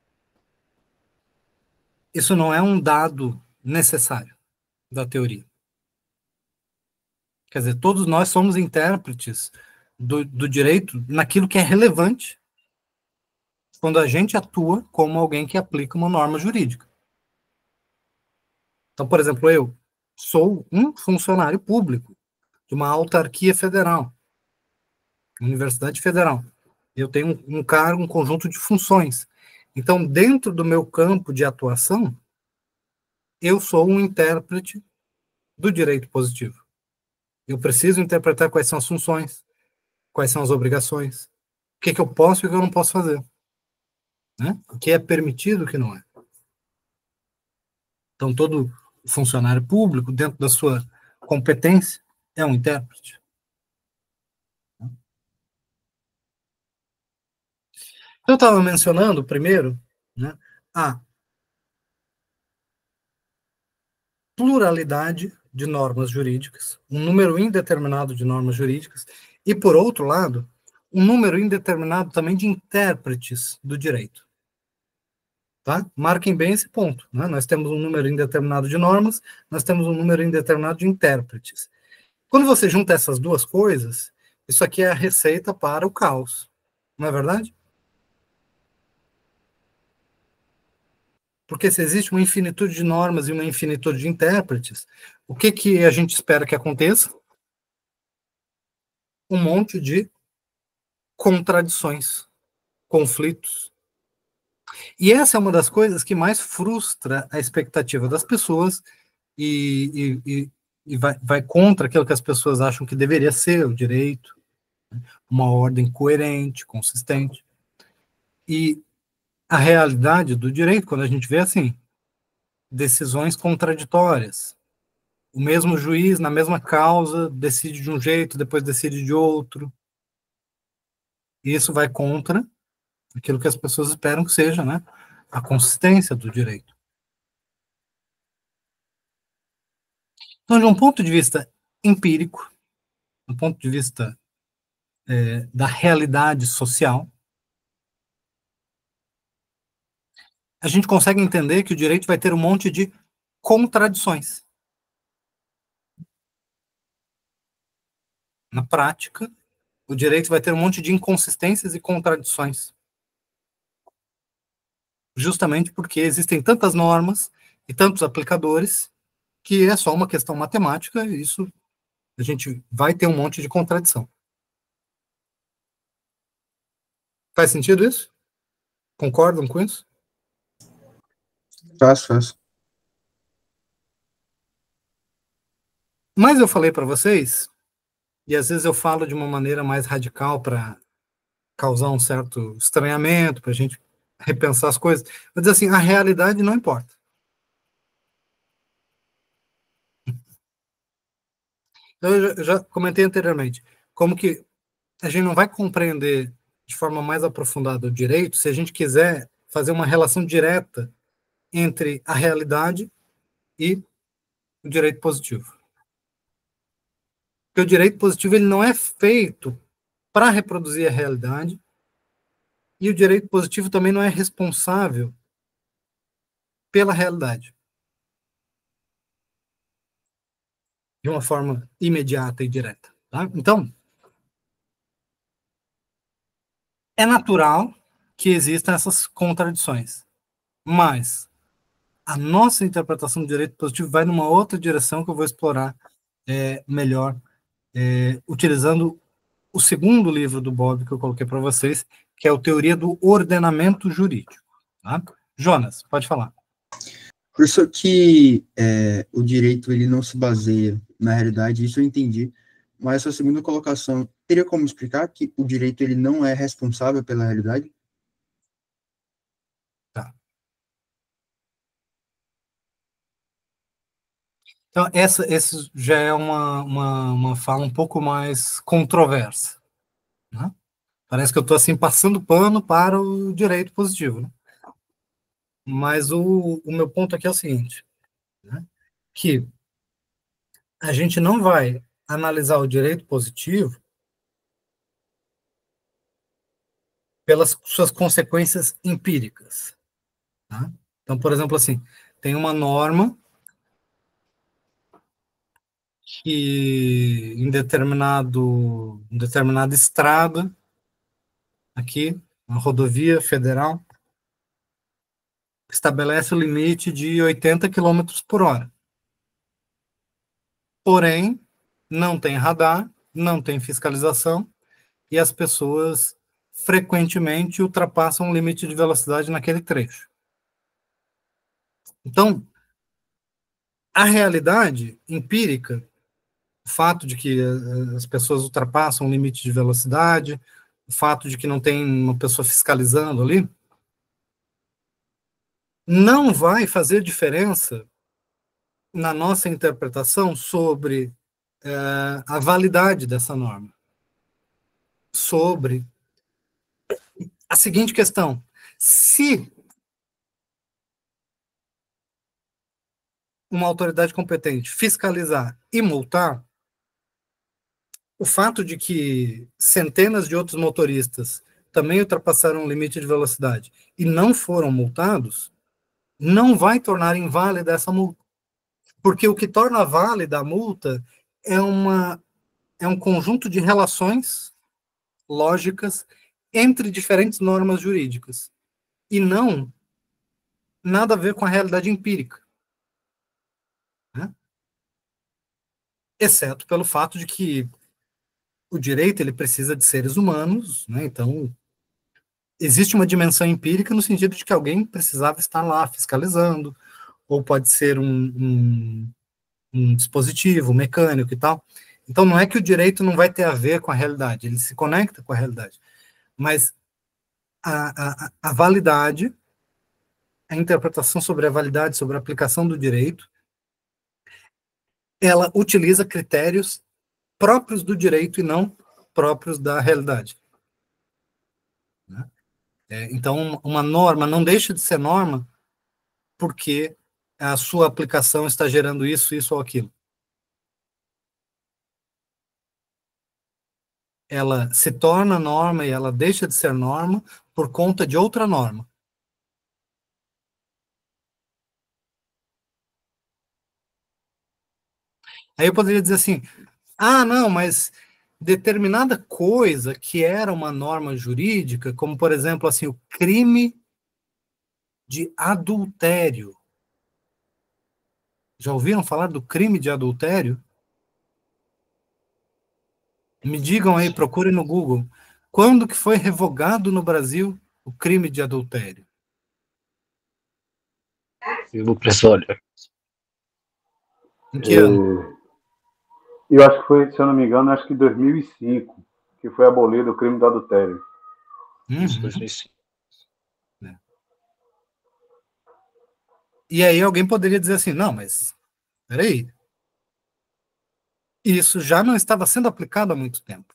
Speaker 1: isso não é um dado necessário da teoria. Quer dizer, todos nós somos intérpretes do, do direito naquilo que é relevante quando a gente atua como alguém que aplica uma norma jurídica. Então, por exemplo, eu sou um funcionário público de uma autarquia federal, Universidade Federal. Eu tenho um, um cargo, um conjunto de funções. Então, dentro do meu campo de atuação, eu sou um intérprete do direito positivo. Eu preciso interpretar quais são as funções, quais são as obrigações, o que, que eu posso e o que eu não posso fazer. Né? O que é permitido e o que não é. Então, todo funcionário público, dentro da sua competência, é um intérprete. Eu estava mencionando, primeiro, né, a pluralidade de normas jurídicas, um número indeterminado de normas jurídicas, e, por outro lado, um número indeterminado também de intérpretes do direito. Tá? Marquem bem esse ponto. Né? Nós temos um número indeterminado de normas, nós temos um número indeterminado de intérpretes. Quando você junta essas duas coisas, isso aqui é a receita para o caos. Não é verdade? Porque se existe uma infinitude de normas e uma infinitude de intérpretes, o que, que a gente espera que aconteça? Um monte de contradições, conflitos. E essa é uma das coisas que mais frustra a expectativa das pessoas e, e, e, e vai, vai contra aquilo que as pessoas acham que deveria ser o direito, uma ordem coerente, consistente. E a realidade do direito, quando a gente vê assim, decisões contraditórias. O mesmo juiz, na mesma causa, decide de um jeito, depois decide de outro. E isso vai contra aquilo que as pessoas esperam que seja, né, a consistência do direito. Então, de um ponto de vista empírico, do ponto de vista é, da realidade social, a gente consegue entender que o direito vai ter um monte de contradições. Na prática, o direito vai ter um monte de inconsistências e contradições. Justamente porque existem tantas normas e tantos aplicadores que é só uma questão matemática e isso a gente vai ter um monte de contradição. Faz sentido isso? Concordam com isso?
Speaker 2: Faz, faz.
Speaker 1: Mas eu falei para vocês, e às vezes eu falo de uma maneira mais radical para causar um certo estranhamento, para a gente repensar as coisas. Vou dizer assim, a realidade não importa. Eu já, já comentei anteriormente, como que a gente não vai compreender de forma mais aprofundada o direito se a gente quiser fazer uma relação direta entre a realidade e o direito positivo. Porque o direito positivo ele não é feito para reproduzir a realidade e o direito positivo também não é responsável pela realidade. De uma forma imediata e direta. Tá? Então, é natural que existam essas contradições, mas a nossa interpretação do direito positivo vai numa outra direção que eu vou explorar é, melhor, é, utilizando o segundo livro do Bob que eu coloquei para vocês, que é o Teoria do Ordenamento Jurídico. Tá? Jonas, pode falar.
Speaker 2: Por isso que é, o direito ele não se baseia na realidade, isso eu entendi, mas a segunda colocação, teria como explicar que o direito ele não é responsável pela realidade?
Speaker 1: Tá. Então, essa, essa já é uma, uma, uma fala um pouco mais controversa. Né? Parece que eu estou assim, passando pano para o direito positivo. Né? Mas o, o meu ponto aqui é o seguinte, né? Que a gente não vai analisar o direito positivo pelas suas consequências empíricas. Tá? Então, por exemplo, assim, tem uma norma que em determinado, em determinada estrada, aqui, na rodovia federal, estabelece o limite de oitenta quilômetros por hora. Porém, não tem radar, não tem fiscalização, e as pessoas frequentemente ultrapassam o limite de velocidade naquele trecho. Então, a realidade empírica, o fato de que as pessoas ultrapassam o limite de velocidade, o fato de que não tem uma pessoa fiscalizando ali, não vai fazer diferença na nossa interpretação sobre é, a validade dessa norma. Sobre a seguinte questão: se uma autoridade competente fiscalizar e multar, o fato de que centenas de outros motoristas também ultrapassaram o limite de velocidade e não foram multados, não vai tornar inválida essa multa. Porque o que torna válida a multa é, uma, é um conjunto de relações lógicas entre diferentes normas jurídicas, e não nada a ver com a realidade empírica. Né? Exceto pelo fato de que o direito ele precisa de seres humanos, né? Então existe uma dimensão empírica no sentido de que alguém precisava estar lá fiscalizando, ou pode ser um, um, um dispositivo mecânico e tal. Então não é que o direito não vai ter a ver com a realidade, ele se conecta com a realidade, mas a, a, a validade, a interpretação sobre a validade, sobre a aplicação do direito, ela utiliza critérios próprios do direito e não próprios da realidade. Né? É, então, uma norma não deixa de ser norma porque a sua aplicação está gerando isso, isso ou aquilo. Ela se torna norma e ela deixa de ser norma por conta de outra norma. Aí eu poderia dizer assim, ah, não, mas determinada coisa que era uma norma jurídica, como, por exemplo, assim, o crime de adultério. Já ouviram falar do crime de adultério? Me digam aí, procurem no Google. Quando que foi revogado no Brasil o crime de adultério?
Speaker 3: Vivo Pressólia.
Speaker 1: Em que ano?
Speaker 4: Eu acho que foi, se eu não me engano, acho que em dois mil e cinco, que foi abolido o crime do adultério.
Speaker 3: Uhum. Isso, dois mil e cinco.
Speaker 1: É. E aí alguém poderia dizer assim, não, mas peraí, isso já não estava sendo aplicado há muito tempo.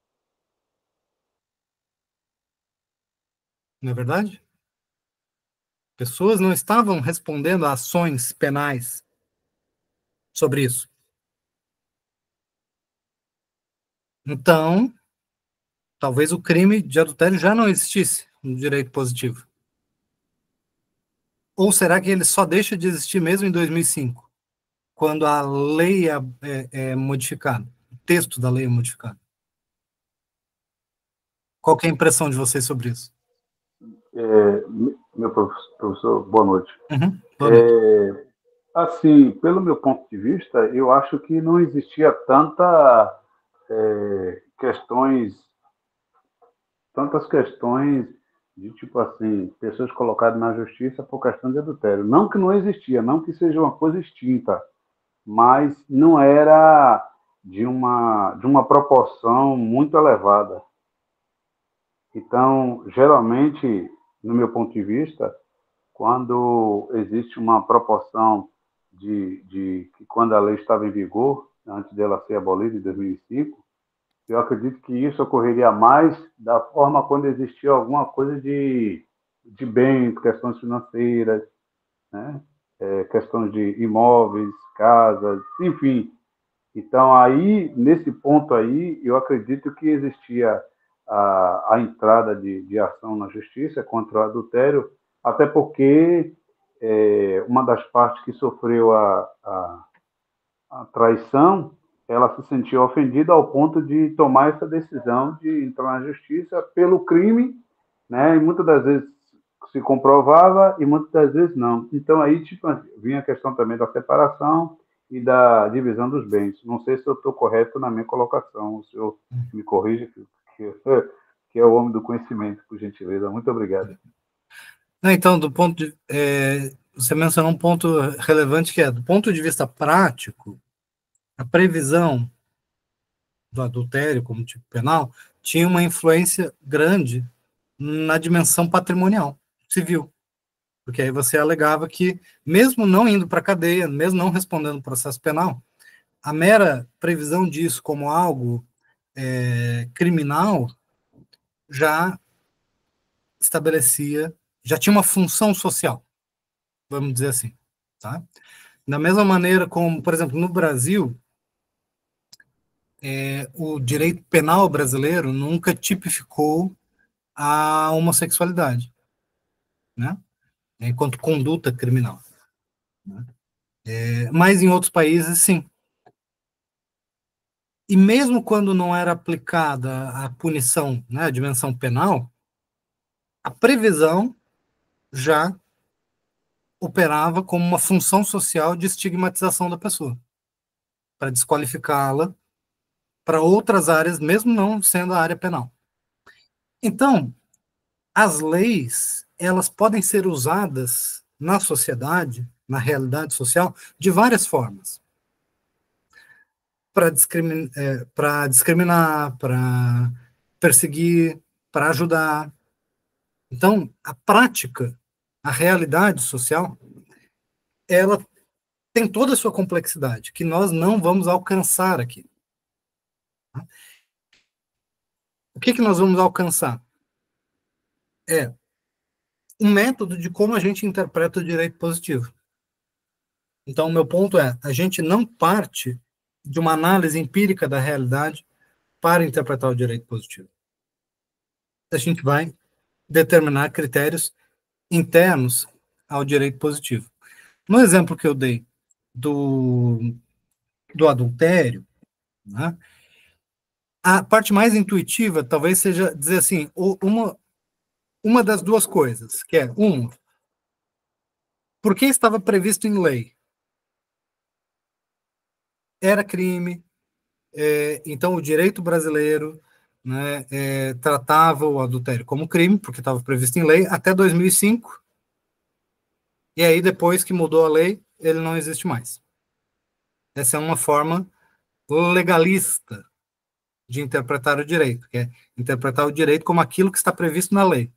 Speaker 1: Não é verdade? Pessoas não estavam respondendo a ações penais sobre isso. Então, talvez o crime de adultério já não existisse no direito positivo. Ou será que ele só deixa de existir mesmo em dois mil e cinco, quando a lei é, é, é modificada, o texto da lei é modificado? Qual que é a impressão de vocês sobre isso?
Speaker 4: É, meu professor, boa noite.
Speaker 1: Uhum, boa noite.
Speaker 4: É, assim, pelo meu ponto de vista, eu acho que não existia tanta é, questões, tantas questões de tipo assim, pessoas colocadas na justiça por questão de adultério. Não que não existia, não que seja uma coisa extinta, mas não era de uma, de uma proporção muito elevada. Então, geralmente, no meu ponto de vista, quando existe uma proporção de, de que quando a lei estava em vigor, antes dela ser abolida em dois mil e cinco, eu acredito que isso ocorreria mais da forma quando existia alguma coisa de, de bens, questões financeiras, né? É, questões de imóveis, casas, enfim. Então, aí, nesse ponto aí, eu acredito que existia a, a entrada de, de ação na justiça contra o adultério, até porque é, uma das partes que sofreu a, a, a traição ela se sentiu ofendida ao ponto de tomar essa decisão de entrar na justiça pelo crime, né? E muitas das vezes se comprovava e muitas das vezes não. Então aí tipo, vinha a questão também da separação e da divisão dos bens. Não sei se eu estou correto na minha colocação, o senhor me corrige, que, que é o homem do conhecimento, por gentileza. Muito obrigado.
Speaker 1: Então, do ponto de, é, você mencionou um ponto relevante, que é, do ponto de vista prático, a previsão do adultério como tipo penal tinha uma influência grande na dimensão patrimonial, civil. Porque aí você alegava que, mesmo não indo para a cadeia, mesmo não respondendo o processo penal, a mera previsão disso como algo é, criminal já estabelecia, já tinha uma função social, vamos dizer assim, tá? Da mesma maneira como, por exemplo, no Brasil, é, o direito penal brasileiro nunca tipificou a homossexualidade, né? Enquanto conduta criminal. Né? É, mas em outros países, sim. E mesmo quando não era aplicada a punição, né, a dimensão penal, a previsão já operava como uma função social de estigmatização da pessoa, para desqualificá-la para outras áreas, mesmo não sendo a área penal. Então, as leis, elas podem ser usadas na sociedade, na realidade social, de várias formas. Para discrimin é, para discriminar, para perseguir, para ajudar. Então, a prática, a realidade social, ela tem toda a sua complexidade, que nós não vamos alcançar aqui. O que, que nós vamos alcançar? É um método de como a gente interpreta o direito positivo. Então, o meu ponto é, a gente não parte de uma análise empírica da realidade para interpretar o direito positivo. A gente vai determinar critérios internos ao direito positivo. No exemplo que eu dei do, do adultério, né, a parte mais intuitiva talvez seja dizer assim, uma, uma das duas coisas, que é, um, por que estava previsto em lei? Era crime, é, então o direito brasileiro, né, é, tratava o adultério como crime, porque estava previsto em lei, até dois mil e cinco, e aí depois que mudou a lei, ele não existe mais. Essa é uma forma legalista de interpretar o direito, que é interpretar o direito como aquilo que está previsto na lei.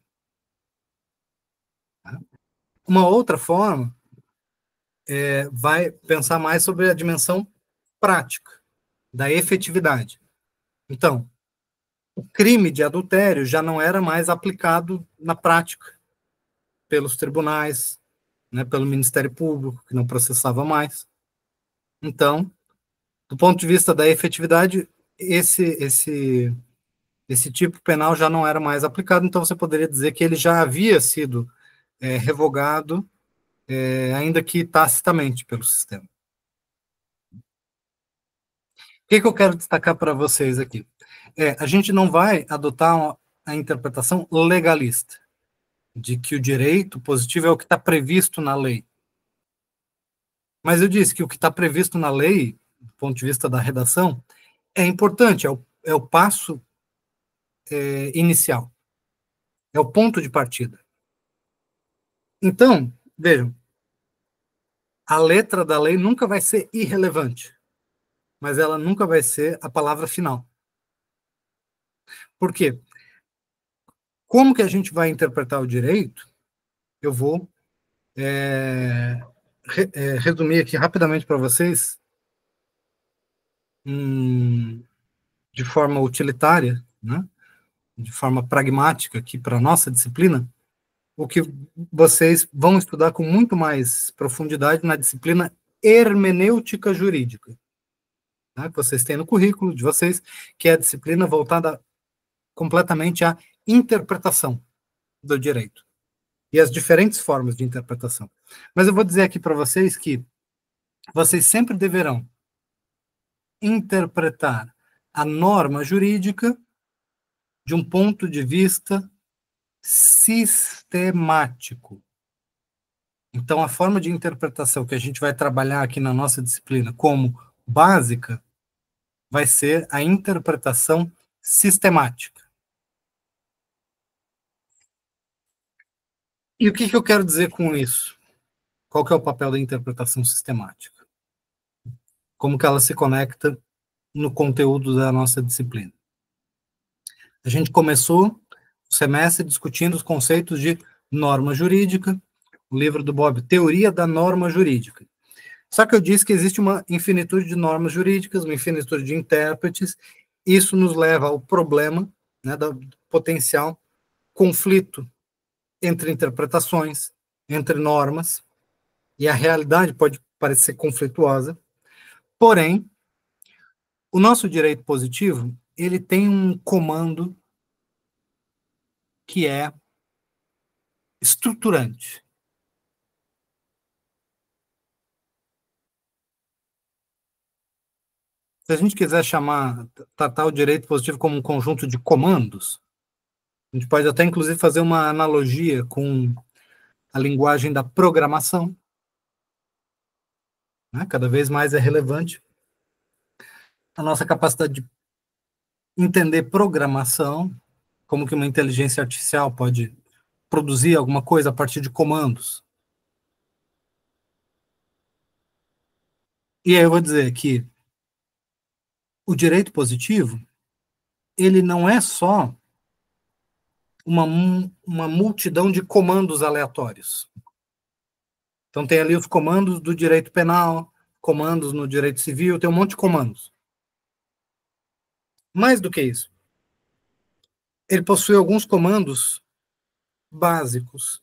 Speaker 1: Uma outra forma é, vai pensar mais sobre a dimensão prática, da efetividade. Então, o crime de adultério já não era mais aplicado na prática pelos tribunais, né, pelo Ministério Público, que não processava mais. Então, do ponto de vista da efetividade, esse, esse, esse tipo penal já não era mais aplicado, então você poderia dizer que ele já havia sido é, revogado, é, ainda que tacitamente pelo sistema. O que, que eu quero destacar para vocês aqui? É, a gente não vai adotar uma, a interpretação legalista, de que o direito positivo é o que está previsto na lei. Mas eu disse que o que está previsto na lei, do ponto de vista da redação, é importante, é o, é o passo é, inicial, é o ponto de partida. Então, vejam, a letra da lei nunca vai ser irrelevante, mas ela nunca vai ser a palavra final. Por quê? Como que a gente vai interpretar o direito? Eu vou é, re, é, resumir aqui rapidamente para vocês, hum, de forma utilitária, né, de forma pragmática aqui para a nossa disciplina, o que vocês vão estudar com muito mais profundidade na disciplina hermenêutica jurídica, né, que vocês têm no currículo de vocês, que é a disciplina voltada completamente à interpretação do direito e as diferentes formas de interpretação. Mas eu vou dizer aqui para vocês que vocês sempre deverão interpretar a norma jurídica de um ponto de vista sistemático. Então, a forma de interpretação que a gente vai trabalhar aqui na nossa disciplina como básica vai ser a interpretação sistemática. E o que, que eu quero dizer com isso? Qual que é o papel da interpretação sistemática? Como que ela se conecta no conteúdo da nossa disciplina? A gente começou o semestre discutindo os conceitos de norma jurídica, o livro do Bob, Teoria da Norma Jurídica. Só que eu disse que existe uma infinitude de normas jurídicas, uma infinitude de intérpretes. Isso nos leva ao problema, né, do potencial conflito entre interpretações, entre normas, e a realidade pode parecer conflituosa. Porém, o nosso direito positivo, ele tem um comando que é estruturante. Se a gente quiser chamar, tratar o direito positivo como um conjunto de comandos, a gente pode até, inclusive, fazer uma analogia com a linguagem da programação, né? Cada vez mais é relevante a nossa capacidade de entender programação, como que uma inteligência artificial pode produzir alguma coisa a partir de comandos. E aí eu vou dizer que o direito positivo, ele não é só uma, uma multidão de comandos aleatórios. Então tem ali os comandos do direito penal, comandos no direito civil, tem um monte de comandos. Mais do que isso, ele possui alguns comandos básicos.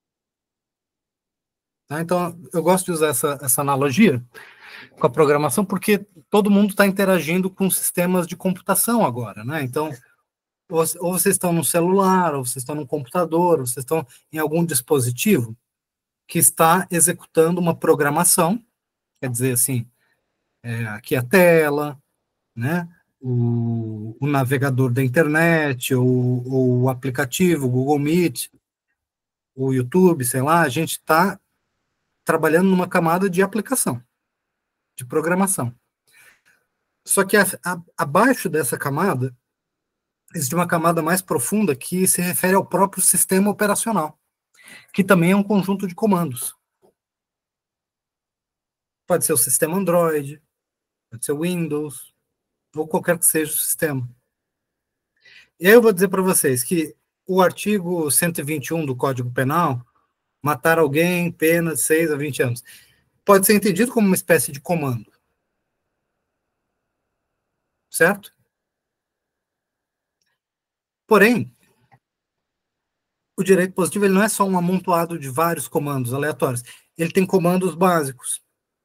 Speaker 1: Tá? Então, eu gosto de usar essa, essa analogia com a programação, porque todo mundo está interagindo com sistemas de computação agora, né? Então, ou, ou vocês estão no celular, ou vocês estão no computador, ou vocês estão em algum dispositivo que está executando uma programação, quer dizer assim, é, aqui a tela, né? O, o navegador da internet, ou, ou o aplicativo, o Google Meet, o YouTube, sei lá, a gente está trabalhando numa camada de aplicação, de programação. Só que a, a, abaixo dessa camada, existe uma camada mais profunda que se refere ao próprio sistema operacional, que também é um conjunto de comandos. Pode ser o sistema Android, pode ser o Windows, ou qualquer que seja o sistema. E aí eu vou dizer para vocês que o artigo cento e vinte e um do Código Penal, matar alguém, pena de seis a vinte anos, pode ser entendido como uma espécie de comando. Certo? Porém, o direito positivo ele não é só um amontoado de vários comandos aleatórios. Ele tem comandos básicos,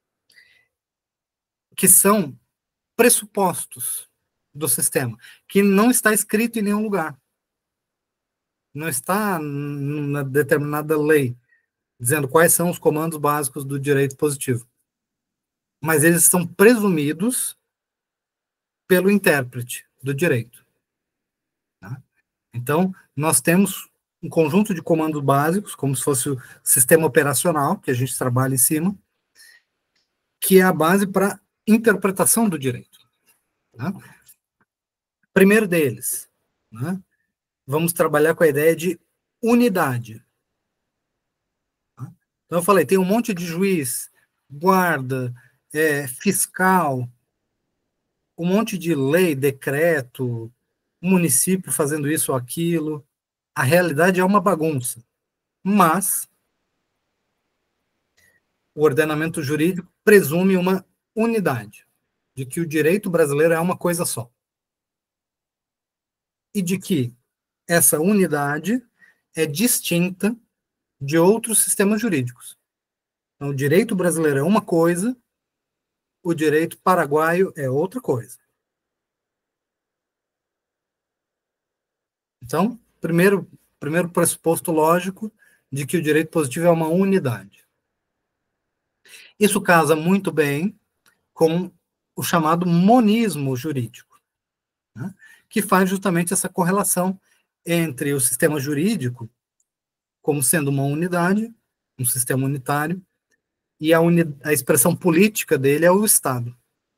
Speaker 1: que são pressupostos do sistema, que não está escrito em nenhum lugar. Não está na determinada lei, dizendo quais são os comandos básicos do direito positivo. Mas eles estão presumidos pelo intérprete do direito. Tá? Então, nós temos um conjunto de comandos básicos, como se fosse o sistema operacional, que a gente trabalha em cima, que é a base para interpretação do direito. Tá? Primeiro deles, né, vamos trabalhar com a ideia de unidade. Tá? Então, eu falei, tem um monte de juiz, guarda, é, fiscal, um monte de lei, decreto, município fazendo isso ou aquilo. A realidade é uma bagunça. Mas o ordenamento jurídico presume uma unidade, de que o direito brasileiro é uma coisa só. E de que essa unidade é distinta de outros sistemas jurídicos. Então, o direito brasileiro é uma coisa, o direito paraguaio é outra coisa. Então, primeiro, primeiro pressuposto lógico de que o direito positivo é uma unidade. Isso casa muito bem com o chamado monismo jurídico, né, que faz justamente essa correlação entre o sistema jurídico como sendo uma unidade, um sistema unitário, e a, uni, a expressão política dele é o Estado.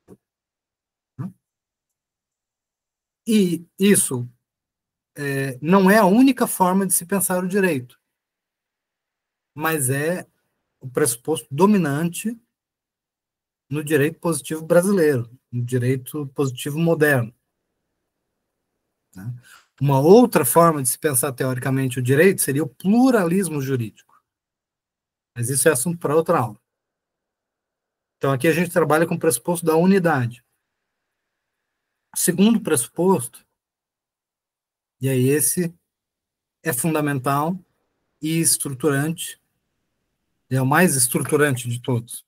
Speaker 1: E isso é, não é a única forma de se pensar o direito, mas é o pressuposto dominante no direito positivo brasileiro, no direito positivo moderno. Né? Uma outra forma de se pensar teoricamente o direito seria o pluralismo jurídico. Mas isso é assunto para outra aula. Então, aqui a gente trabalha com o pressuposto da unidade. O segundo pressuposto, e aí esse é fundamental e estruturante, é o mais estruturante de todos.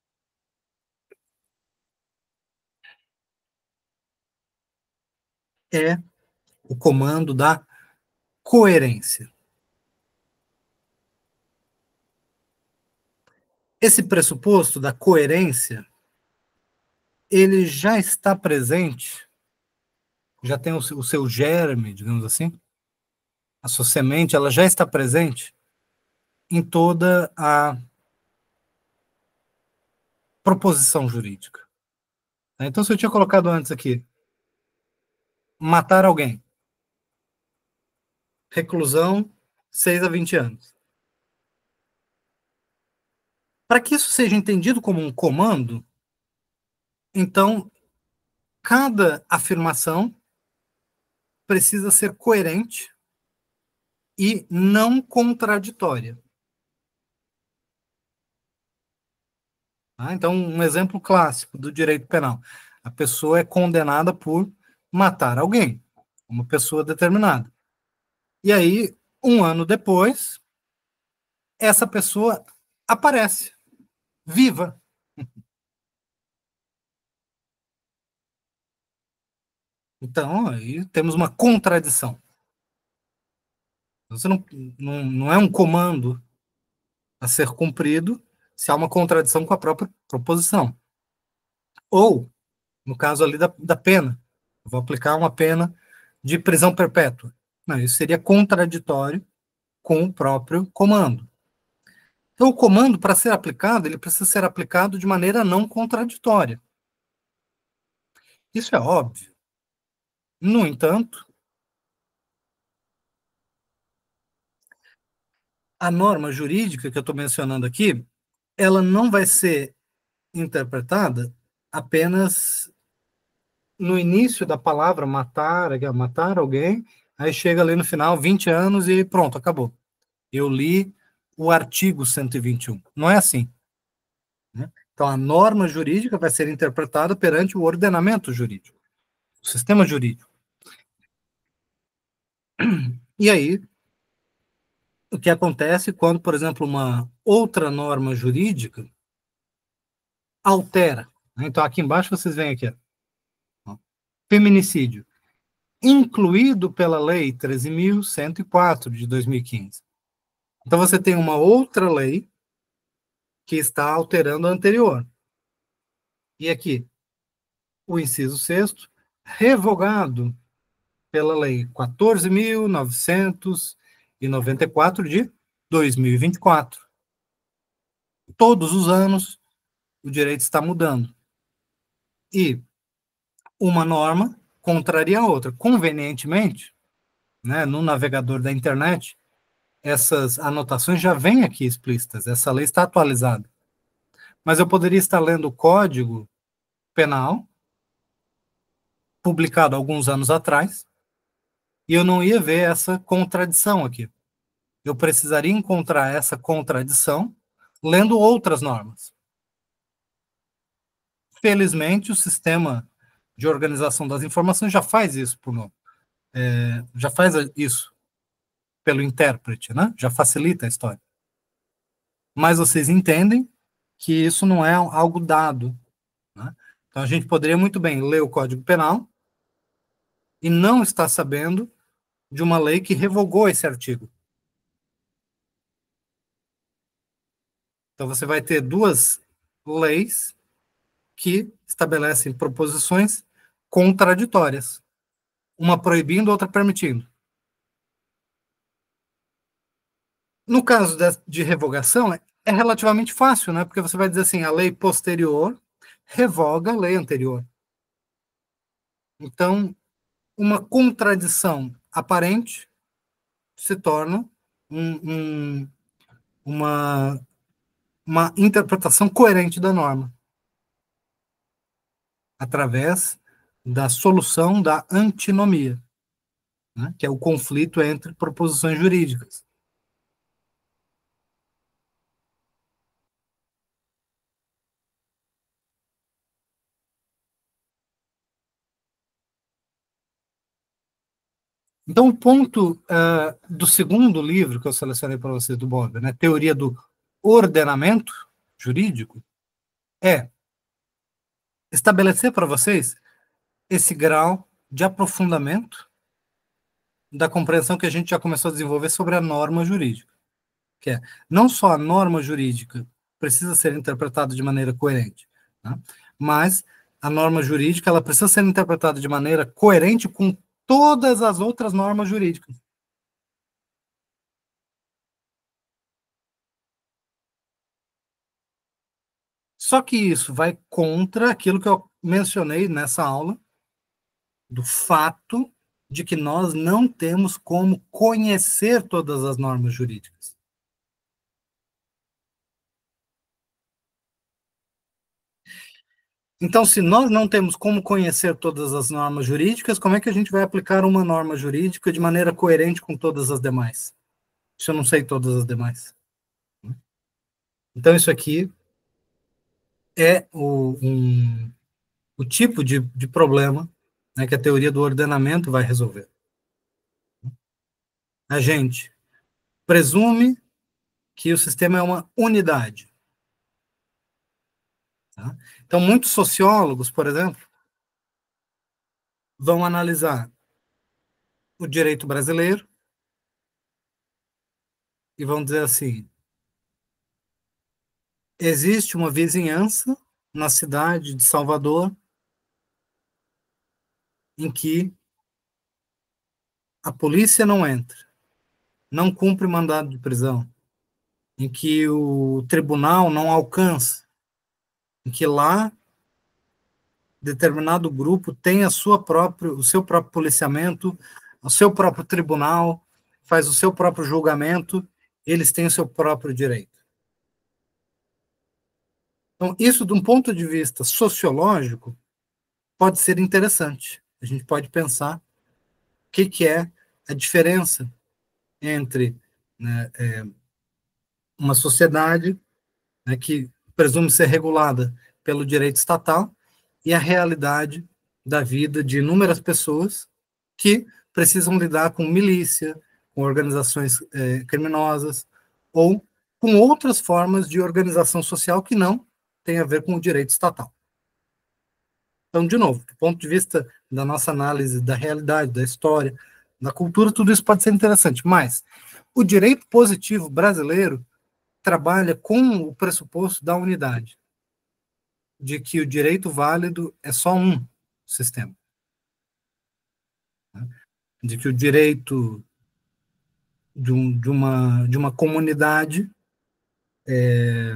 Speaker 1: É o comando da coerência. Esse pressuposto da coerência, ele já está presente, já tem o seu, o seu germe, digamos assim, a sua semente, ela já está presente em toda a proposição jurídica. Então, se eu tinha colocado antes aqui, matar alguém, reclusão, seis a vinte anos. Para que isso seja entendido como um comando, então, cada afirmação precisa ser coerente e não contraditória. Tá? Então, um exemplo clássico do direito penal. A pessoa é condenada por matar alguém, uma pessoa determinada. E aí, um ano depois, essa pessoa aparece, viva. Então, aí temos uma contradição. Você não, não, não é um comando a ser cumprido se há uma contradição com a própria proposição. Ou, no caso ali da, da pena, eu vou aplicar uma pena de prisão perpétua. Não, isso seria contraditório com o próprio comando. Então, o comando, para ser aplicado, ele precisa ser aplicado de maneira não contraditória. Isso é óbvio. No entanto, a norma jurídica que eu estou mencionando aqui, ela não vai ser interpretada apenas no início da palavra matar, matar alguém, aí chega ali no final, vinte anos e pronto, acabou. Eu li o artigo cento e vinte e um. Não é assim. Né? Então, a norma jurídica vai ser interpretada perante o ordenamento jurídico, o sistema jurídico. E aí, o que acontece quando, por exemplo, uma outra norma jurídica altera. Né? Então, aqui embaixo vocês veem aqui, ó, feminicídio, incluído pela Lei treze mil cento e quatro de dois mil e quinze. Então, você tem uma outra lei que está alterando a anterior. E aqui, o inciso sexto, revogado pela Lei quatorze mil novecentos e noventa e quatro de dois mil e vinte e quatro. Todos os anos, o direito está mudando. E uma norma contraria a outra. Convenientemente, né, no navegador da internet, essas anotações já vêm aqui explícitas. Essa lei está atualizada. Mas eu poderia estar lendo o Código Penal, publicado alguns anos atrás, e eu não ia ver essa contradição aqui. Eu precisaria encontrar essa contradição lendo outras normas. Felizmente, o sistema de organização das informações já faz isso por nós. É, já faz isso pelo intérprete, né? Já facilita a história. Mas vocês entendem que isso não é algo dado. Né? Então, a gente poderia muito bem ler o Código Penal e não estar sabendo de uma lei que revogou esse artigo. Então, você vai ter duas leis que estabelecem proposições contraditórias, uma proibindo, outra permitindo. No caso de, de revogação, é, é relativamente fácil, né? Porque você vai dizer assim, a lei posterior revoga a lei anterior. Então, uma contradição aparente se torna um, um, uma, uma interpretação coerente da norma, através da solução da antinomia, né? Que é o conflito entre proposições jurídicas. Então, o ponto uh, do segundo livro que eu selecionei para vocês do Bob, né, Teoria do Ordenamento Jurídico, é estabelecer para vocês esse grau de aprofundamento da compreensão que a gente já começou a desenvolver sobre a norma jurídica, que é, não só a norma jurídica precisa ser interpretada de maneira coerente, né, mas a norma jurídica ela precisa ser interpretada de maneira coerente com todas as outras normas jurídicas. Só que isso vai contra aquilo que eu mencionei nessa aula, do fato de que nós não temos como conhecer todas as normas jurídicas. Então, se nós não temos como conhecer todas as normas jurídicas, como é que a gente vai aplicar uma norma jurídica de maneira coerente com todas as demais? Se eu não sei todas as demais. Então, isso aqui é o, um, o tipo de, de problema, né, que a teoria do ordenamento vai resolver. A gente presume que o sistema é uma unidade. Tá? Então, muitos sociólogos, por exemplo, vão analisar o direito brasileiro e vão dizer assim, existe uma vizinhança na cidade de Salvador em que a polícia não entra, não cumpre mandado de prisão, em que o tribunal não alcança, em que lá determinado grupo tem a sua própria, o seu próprio policiamento, o seu próprio tribunal, faz o seu próprio julgamento, eles têm o seu próprio direito. Então, isso, de um ponto de vista sociológico, pode ser interessante. A gente pode pensar o que, que é a diferença entre, né, é, uma sociedade, né, que presume ser regulada pelo direito estatal e a realidade da vida de inúmeras pessoas que precisam lidar com milícia, com organizações é, criminosas ou com outras formas de organização social que não tem a ver com o direito estatal. Então, de novo, do ponto de vista da nossa análise da realidade, da história, da cultura, tudo isso pode ser interessante, mas o direito positivo brasileiro trabalha com o pressuposto da unidade, de que o direito válido é só um sistema. De que o direito de, um, de, uma, de uma comunidade é,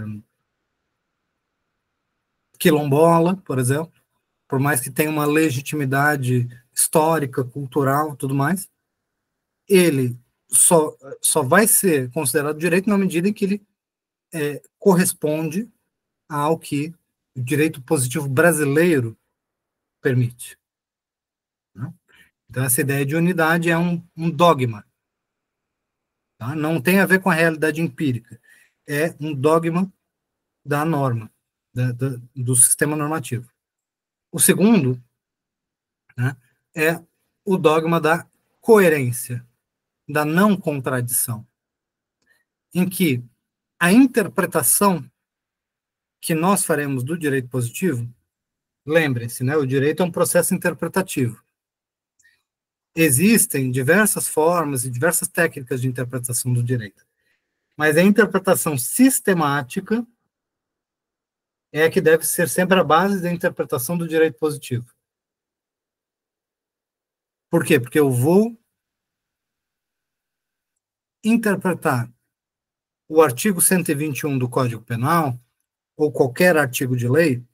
Speaker 1: quilombola, por exemplo, por mais que tenha uma legitimidade histórica, cultural, tudo mais, ele só, só vai ser considerado direito na medida em que ele é, corresponde ao que o direito positivo brasileiro permite. Né? Então, essa ideia de unidade é um, um dogma. Tá? Não tem a ver com a realidade empírica. É um dogma da norma, da, da, do sistema normativo. O segundo, né, é o dogma da coerência, da não contradição, em que a interpretação que nós faremos do direito positivo, lembrem-se, né, o direito é um processo interpretativo. Existem diversas formas e diversas técnicas de interpretação do direito, mas a interpretação sistemática é a que deve ser sempre a base da interpretação do direito positivo. Por quê? Porque eu vou interpretar o artigo cento e vinte e um do Código Penal, ou qualquer artigo de lei,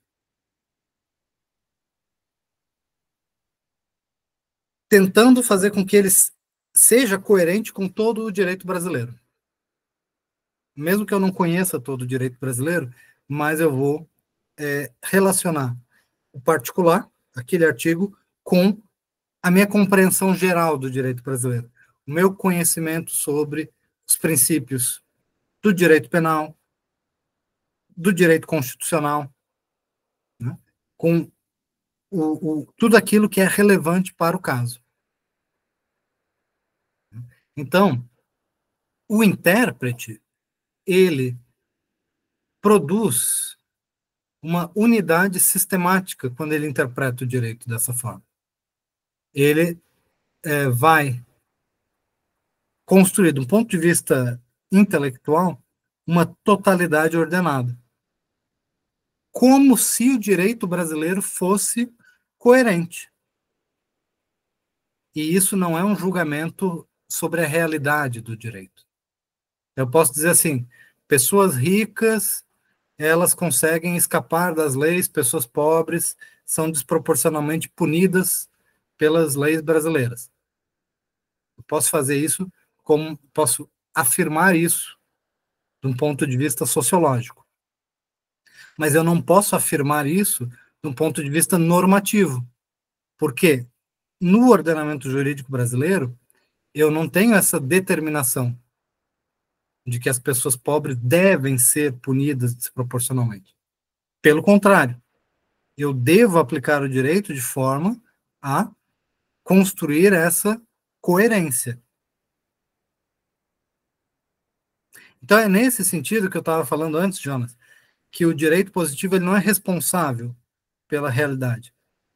Speaker 1: tentando fazer com que ele seja coerente com todo o direito brasileiro. Mesmo que eu não conheça todo o direito brasileiro, mas eu vou é, relacionar o particular, aquele artigo, com a minha compreensão geral do direito brasileiro, o meu conhecimento sobre os princípios do direito penal, do direito constitucional, né, com o, o, tudo aquilo que é relevante para o caso. Então, o intérprete, ele produz uma unidade sistemática quando ele interpreta o direito dessa forma. Ele é, vai construir, de um ponto de vista intelectual, uma totalidade ordenada. Como se o direito brasileiro fosse coerente. E isso não é um julgamento sobre a realidade do direito. Eu posso dizer assim, pessoas ricas, elas conseguem escapar das leis, pessoas pobres são desproporcionalmente punidas pelas leis brasileiras. Eu posso fazer isso, como posso afirmar isso de um ponto de vista sociológico. Mas eu não posso afirmar isso de um ponto de vista normativo. Por quê? No ordenamento jurídico brasileiro, eu não tenho essa determinação de que as pessoas pobres devem ser punidas desproporcionalmente. Pelo contrário, eu devo aplicar o direito de forma a construir essa coerência. Então, é nesse sentido que eu estava falando antes, Jonas, que o direito positivo ele não é responsável pela realidade.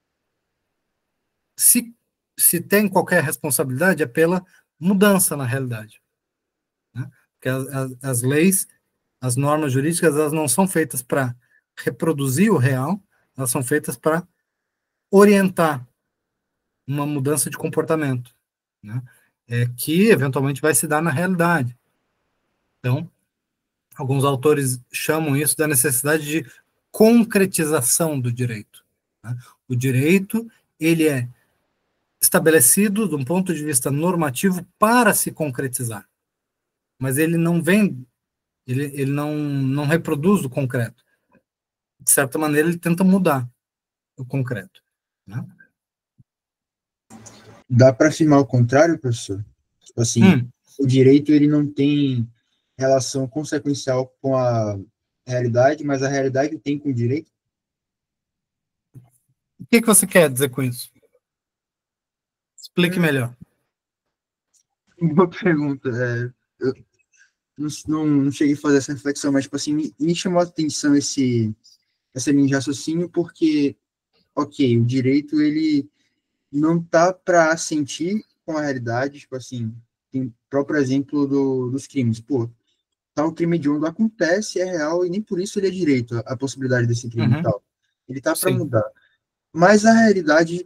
Speaker 1: Se, se tem qualquer responsabilidade, é pela mudança na realidade. Né? Porque as, as, as leis, as normas jurídicas, elas não são feitas para reproduzir o real, elas são feitas para orientar uma mudança de comportamento, né? É, que eventualmente vai se dar na realidade. Então, alguns autores chamam isso da necessidade de concretização do direito. Né? O direito, ele é estabelecido de um ponto de vista normativo para se concretizar, mas ele não vem, ele, ele não, não reproduz o concreto. De certa maneira, ele tenta mudar o concreto. Né?
Speaker 2: Dá para afirmar o contrário, professor? Tipo assim, hum. o direito ele não tem relação consequencial com a realidade, mas a realidade tem com o direito?
Speaker 1: O que, que você quer dizer com isso? Explique melhor.
Speaker 2: Boa pergunta. É, eu não, não, não cheguei a fazer essa reflexão, mas tipo assim, me, me chamou a atenção esse, essa linha de raciocínio porque, ok, o direito ele não tá para assentir com a realidade, tipo assim, tem o próprio exemplo do, dos crimes. Pô, tal crime hediondo acontece, é real, e nem por isso ele é direito, a, a possibilidade desse crime
Speaker 1: uhum.
Speaker 2: e tal. Ele tá para mudar. Mas a realidade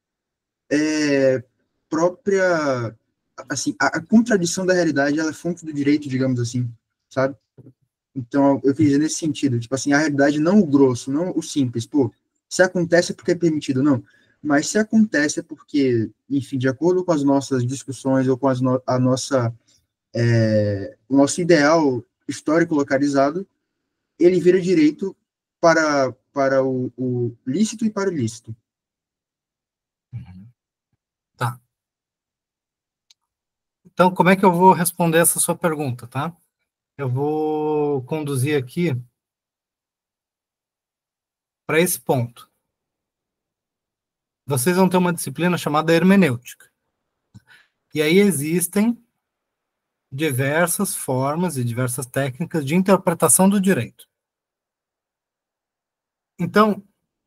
Speaker 2: é própria, assim, a, a contradição da realidade, ela é fonte do direito, digamos assim, sabe? Então, eu quis dizer nesse sentido, tipo assim, a realidade não o grosso, não o simples, pô, se acontece é porque é permitido, não. Mas se acontece é porque, enfim, de acordo com as nossas discussões ou com as no, a nossa, é, o nosso ideal histórico localizado, ele vira direito para, para o, o lícito e para o ilícito.
Speaker 1: Uhum. Tá. Então, como é que eu vou responder essa sua pergunta, tá? Eu vou conduzir aqui para esse ponto. Vocês vão ter uma disciplina chamada hermenêutica. E aí existem diversas formas e diversas técnicas de interpretação do direito. Então,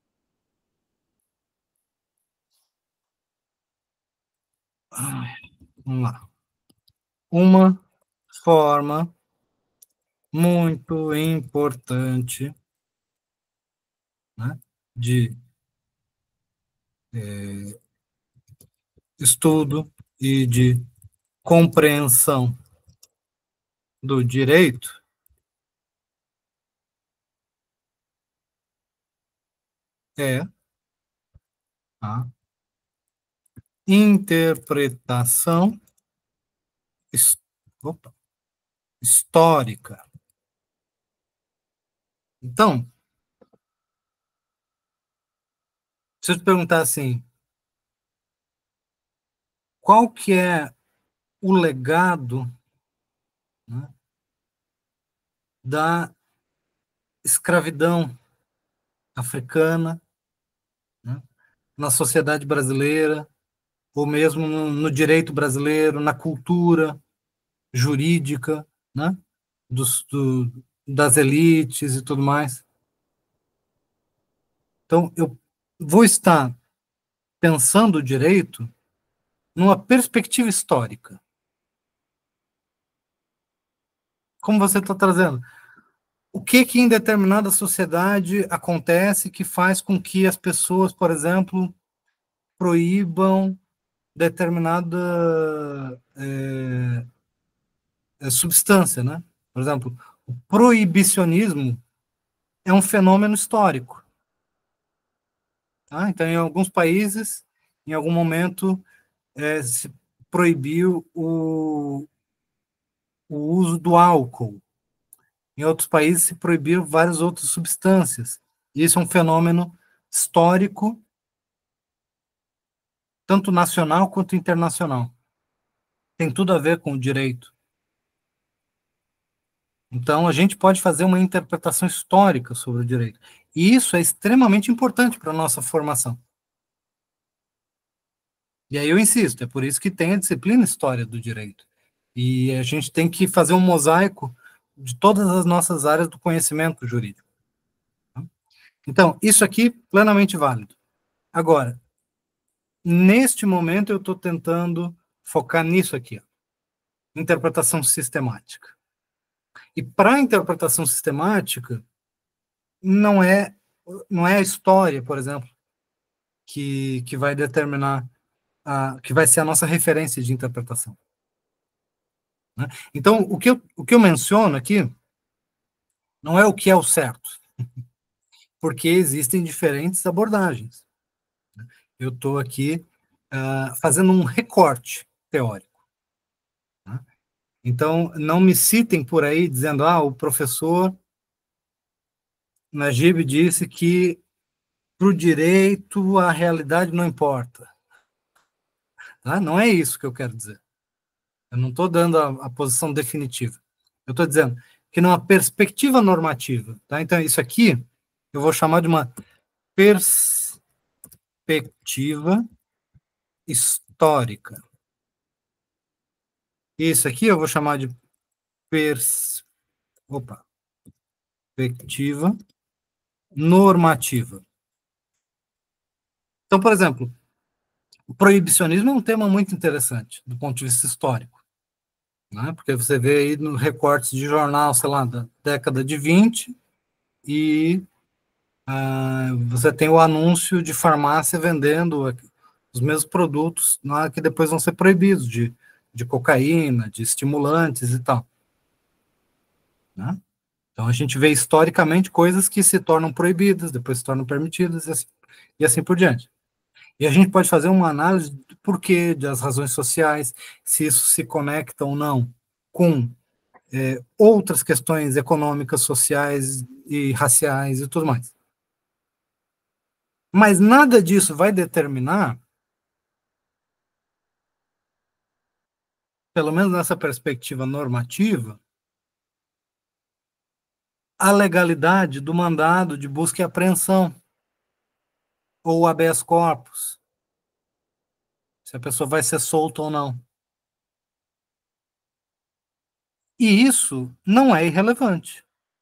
Speaker 1: vamos lá. Uma forma muito importante de é, estudo e de compreensão do direito é a interpretação his- opa, histórica. Então, se eu te perguntar assim, qual que é o legado, né, da escravidão africana, né, na sociedade brasileira, ou mesmo no, no direito brasileiro, na cultura jurídica, né, dos, do, das elites e tudo mais. Então, eu vou estar pensando o direito numa perspectiva histórica. Como você está trazendo? O que que em determinada sociedade acontece que faz com que as pessoas, por exemplo, proíbam determinada é, é, substância, né? Por exemplo, o proibicionismo é um fenômeno histórico. Tá? Então, em alguns países, em algum momento, é, se proibiu o, o uso do álcool. Em outros países, se proibiram várias outras substâncias. E isso é um fenômeno histórico, tanto nacional quanto internacional. Tem tudo a ver com o direito. Então, a gente pode fazer uma interpretação histórica sobre o direito. E isso é extremamente importante para a nossa formação. E aí eu insisto, é por isso que tem a disciplina História do Direito. E a gente tem que fazer um mosaico de todas as nossas áreas do conhecimento jurídico. Então, isso aqui, plenamente válido. Agora, neste momento, eu estou tentando focar nisso aqui, ó, interpretação sistemática. E para a interpretação sistemática, não é, não é a história, por exemplo, que, que vai determinar, a, que vai ser a nossa referência de interpretação. Né? Então, o que, eu, o que eu menciono aqui não é o que é o certo, porque existem diferentes abordagens. Eu estou aqui uh, fazendo um recorte teórico. Né? Então, não me citem por aí dizendo, ah, o professor Najib disse que para o direito a realidade não importa. Tá? Não é isso que eu quero dizer. Eu não estou dando a, a posição definitiva. Eu estou dizendo que numa perspectiva normativa, tá? Então isso aqui eu vou chamar de uma perspectiva histórica. Isso aqui eu vou chamar de pers... Opa. perspectiva normativa. Então, por exemplo, o proibicionismo é um tema muito interessante do ponto de vista histórico. Né? Porque você vê aí no recortes de jornal, sei lá, da década de vinte, e uh, você tem o anúncio de farmácia vendendo os mesmos produtos, né, que depois vão ser proibidos, de, de cocaína, de estimulantes e tal. Né? Então a gente vê historicamente coisas que se tornam proibidas, depois se tornam permitidas, e assim, e assim por diante. E a gente pode fazer uma análise do porquê, das razões sociais, se isso se conecta ou não com é, outras questões econômicas, sociais e raciais e tudo mais. Mas nada disso vai determinar, pelo menos nessa perspectiva normativa, a legalidade do mandado de busca e apreensão, ou habeas corpus, se a pessoa vai ser solta ou não. E isso não é irrelevante.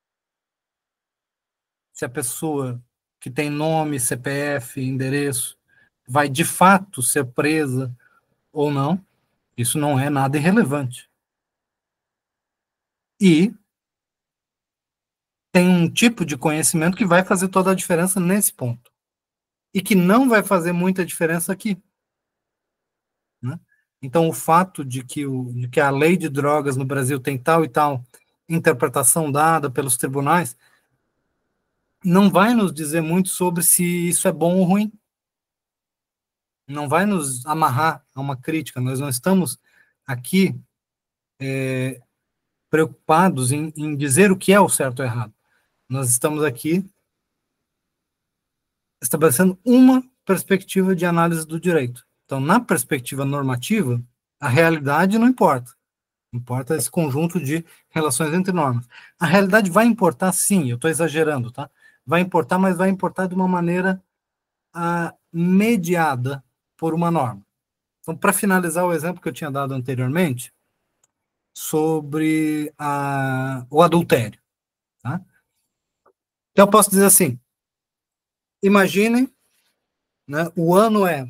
Speaker 1: Se a pessoa que tem nome, C P F, endereço, vai de fato ser presa ou não, isso não é nada irrelevante. E tem um tipo de conhecimento que vai fazer toda a diferença nesse ponto. e que não vai fazer muita diferença aqui. Né? Então, o fato de que, o, de que a lei de drogas no Brasil tem tal e tal interpretação dada pelos tribunais não vai nos dizer muito sobre se isso é bom ou ruim. Não vai nos amarrar a uma crítica. Nós não estamos aqui é, preocupados em, em dizer o que é o certo ou errado. Nós estamos aqui estabelecendo uma perspectiva de análise do direito. Então, na perspectiva normativa, a realidade não importa. Importa esse conjunto de relações entre normas. A realidade vai importar, sim, eu estou exagerando, tá? Vai importar, mas vai importar de uma maneira ah, mediada por uma norma. Então, para finalizar o exemplo que eu tinha dado anteriormente, sobre a, o adultério. Tá? Então, eu posso dizer assim, imaginem, né, o ano é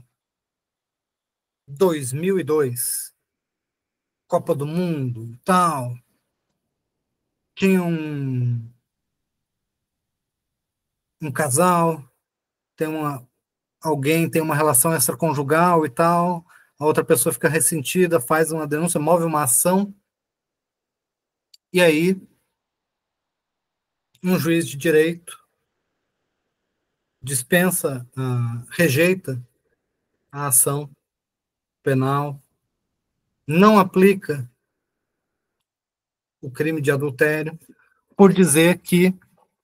Speaker 1: dois mil e dois, Copa do Mundo, tal, tinha um, um casal, tem uma, alguém tem uma relação extraconjugal e tal, a outra pessoa fica ressentida, faz uma denúncia, move uma ação, e aí um juiz de direito dispensa, uh, rejeita a ação penal, não aplica o crime de adultério, por dizer que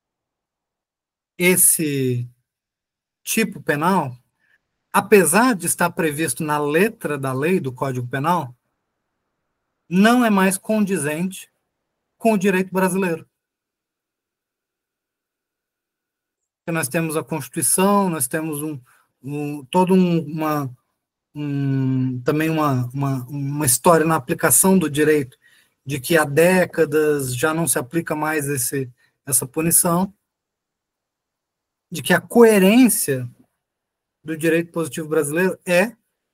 Speaker 1: esse tipo penal, apesar de estar previsto na letra da lei do Código Penal, não é mais condizente com o direito brasileiro. Porque nós temos a Constituição, nós temos um, um, todo um, uma, um, também uma, uma, uma história na aplicação do direito, de que há décadas já não se aplica mais esse, essa punição, de que a coerência do direito positivo brasileiro é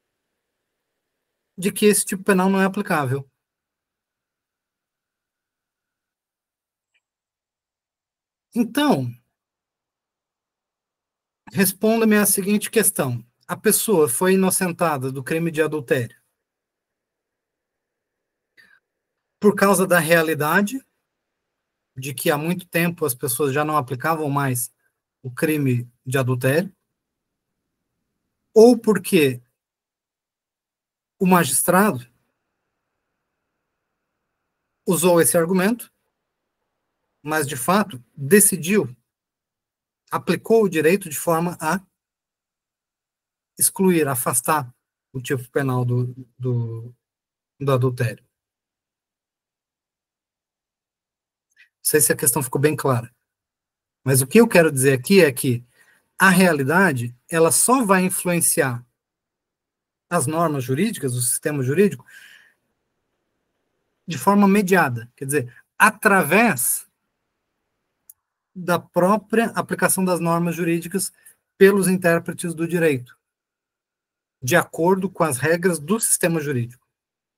Speaker 1: de que esse tipo penal não é aplicável. Então, responda-me a seguinte questão. A pessoa foi inocentada do crime de adultério por causa da realidade de que há muito tempo as pessoas já não aplicavam mais o crime de adultério, ou porque o magistrado usou esse argumento, mas, de fato, decidiu, aplicou o direito de forma a excluir, afastar o tipo penal do, do, do adultério. Não sei se a questão ficou bem clara. Mas o que eu quero dizer aqui é que a realidade, ela só vai influenciar as normas jurídicas, o sistema jurídico, de forma mediada. Quer dizer, através da própria aplicação das normas jurídicas pelos intérpretes do direito, de acordo com as regras do sistema jurídico.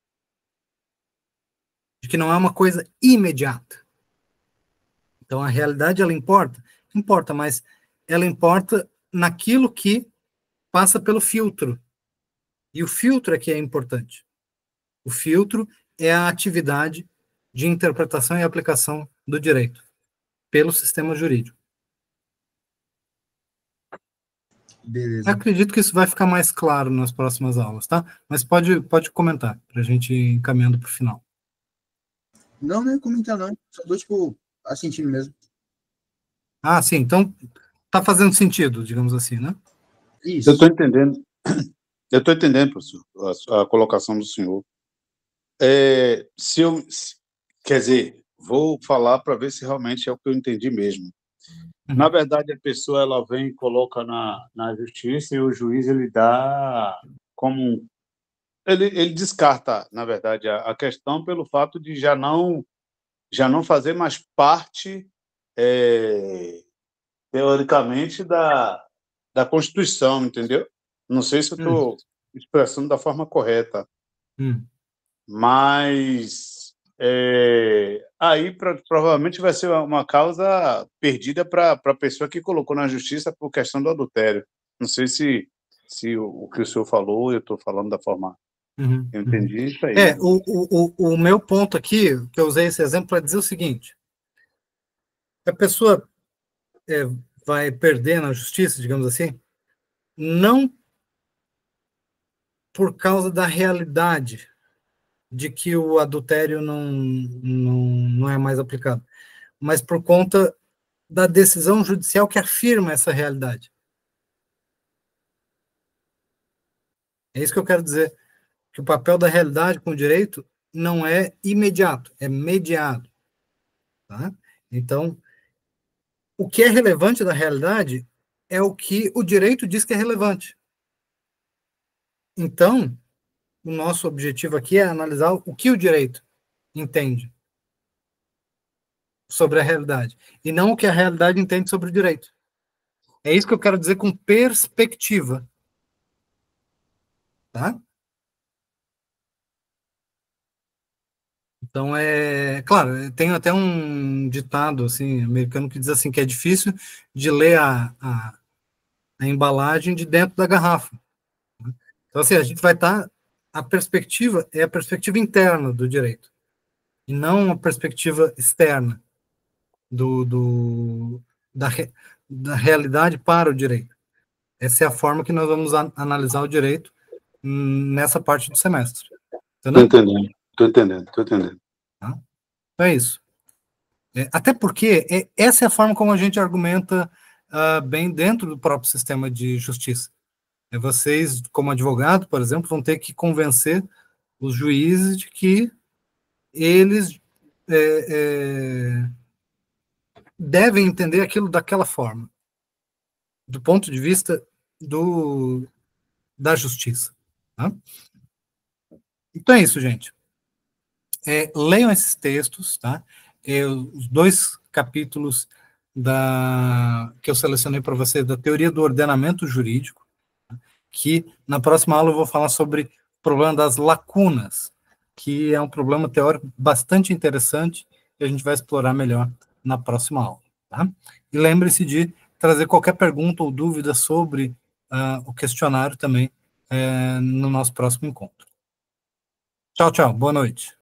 Speaker 1: De que não é uma coisa imediata. Então, a realidade, ela importa? Importa, mas ela importa naquilo que passa pelo filtro. E o filtro é que é importante. O filtro é a atividade de interpretação e aplicação do direito pelo sistema jurídico.
Speaker 2: Beleza.
Speaker 1: Acredito que isso vai ficar mais claro nas próximas aulas, tá? Mas pode, pode comentar, para a gente ir encaminhando para o final.
Speaker 2: Não, não é comentar, não. Só dou, tipo, assentindo mesmo.
Speaker 1: Ah, sim. Então, tá fazendo sentido, digamos assim, né?
Speaker 2: Isso.
Speaker 4: Eu estou entendendo. Eu estou entendendo, professor, a, a colocação do senhor. É, se eu, se, quer dizer, vou falar para ver se realmente é o que eu entendi mesmo. Uhum. Na verdade, a pessoa ela vem e coloca na, na justiça e o juiz ele dá como ele, ele descarta, na verdade, a, a questão pelo fato de já não já não fazer mais parte é, teoricamente da da Constituição, entendeu? Não sei se eu estou hum. expressando da forma correta,
Speaker 1: hum.
Speaker 4: mas é, aí pra, provavelmente vai ser uma causa perdida para a pessoa que colocou na justiça por questão do adultério.
Speaker 5: Não sei se, se o, o que o senhor falou, eu estou falando da forma...
Speaker 1: Uhum,
Speaker 5: eu entendi
Speaker 1: uhum.
Speaker 5: isso aí.
Speaker 1: É, o, o, o meu ponto aqui, que eu usei esse exemplo para dizer o seguinte: a pessoa é, vai perder na justiça, digamos assim, não por causa da realidade de que o adultério não, não, não é mais aplicado, mas por conta da decisão judicial que afirma essa realidade. É isso que eu quero dizer, que o papel da realidade com o direito não é imediato, é mediado. Tá? Então, o que é relevante da realidade é o que o direito diz que é relevante. Então, o nosso objetivo aqui é analisar o que o direito entende sobre a realidade, e não o que a realidade entende sobre o direito. É isso que eu quero dizer com perspectiva. Tá? Então, é claro, tem até um ditado assim, americano que diz assim, que é difícil de ler a, a, a embalagem de dentro da garrafa. Então, assim, a gente vai estar... A perspectiva é a perspectiva interna do direito, e não a perspectiva externa do, do, da, da realidade para o direito. Essa é a forma que nós vamos a, analisar o direito nessa parte do semestre.
Speaker 5: Estou entendendo, estou entendendo, estou entendendo.
Speaker 1: Tá? Então é isso. É, até porque é, essa é a forma como a gente argumenta uh, bem dentro do próprio sistema de justiça. É, vocês, como advogado, por exemplo, vão ter que convencer os juízes de que eles é, é, devem entender aquilo daquela forma, do ponto de vista do, da justiça. Tá? Então é isso, gente. É, leiam esses textos, tá? É, os dois capítulos da, que eu selecionei para vocês, da teoria do ordenamento jurídico, que na próxima aula eu vou falar sobre o problema das lacunas, que é um problema teórico bastante interessante, e a gente vai explorar melhor na próxima aula. Tá? E lembre-se de trazer qualquer pergunta ou dúvida sobre uh, o questionário também uh, no nosso próximo encontro. Tchau, tchau. Boa noite.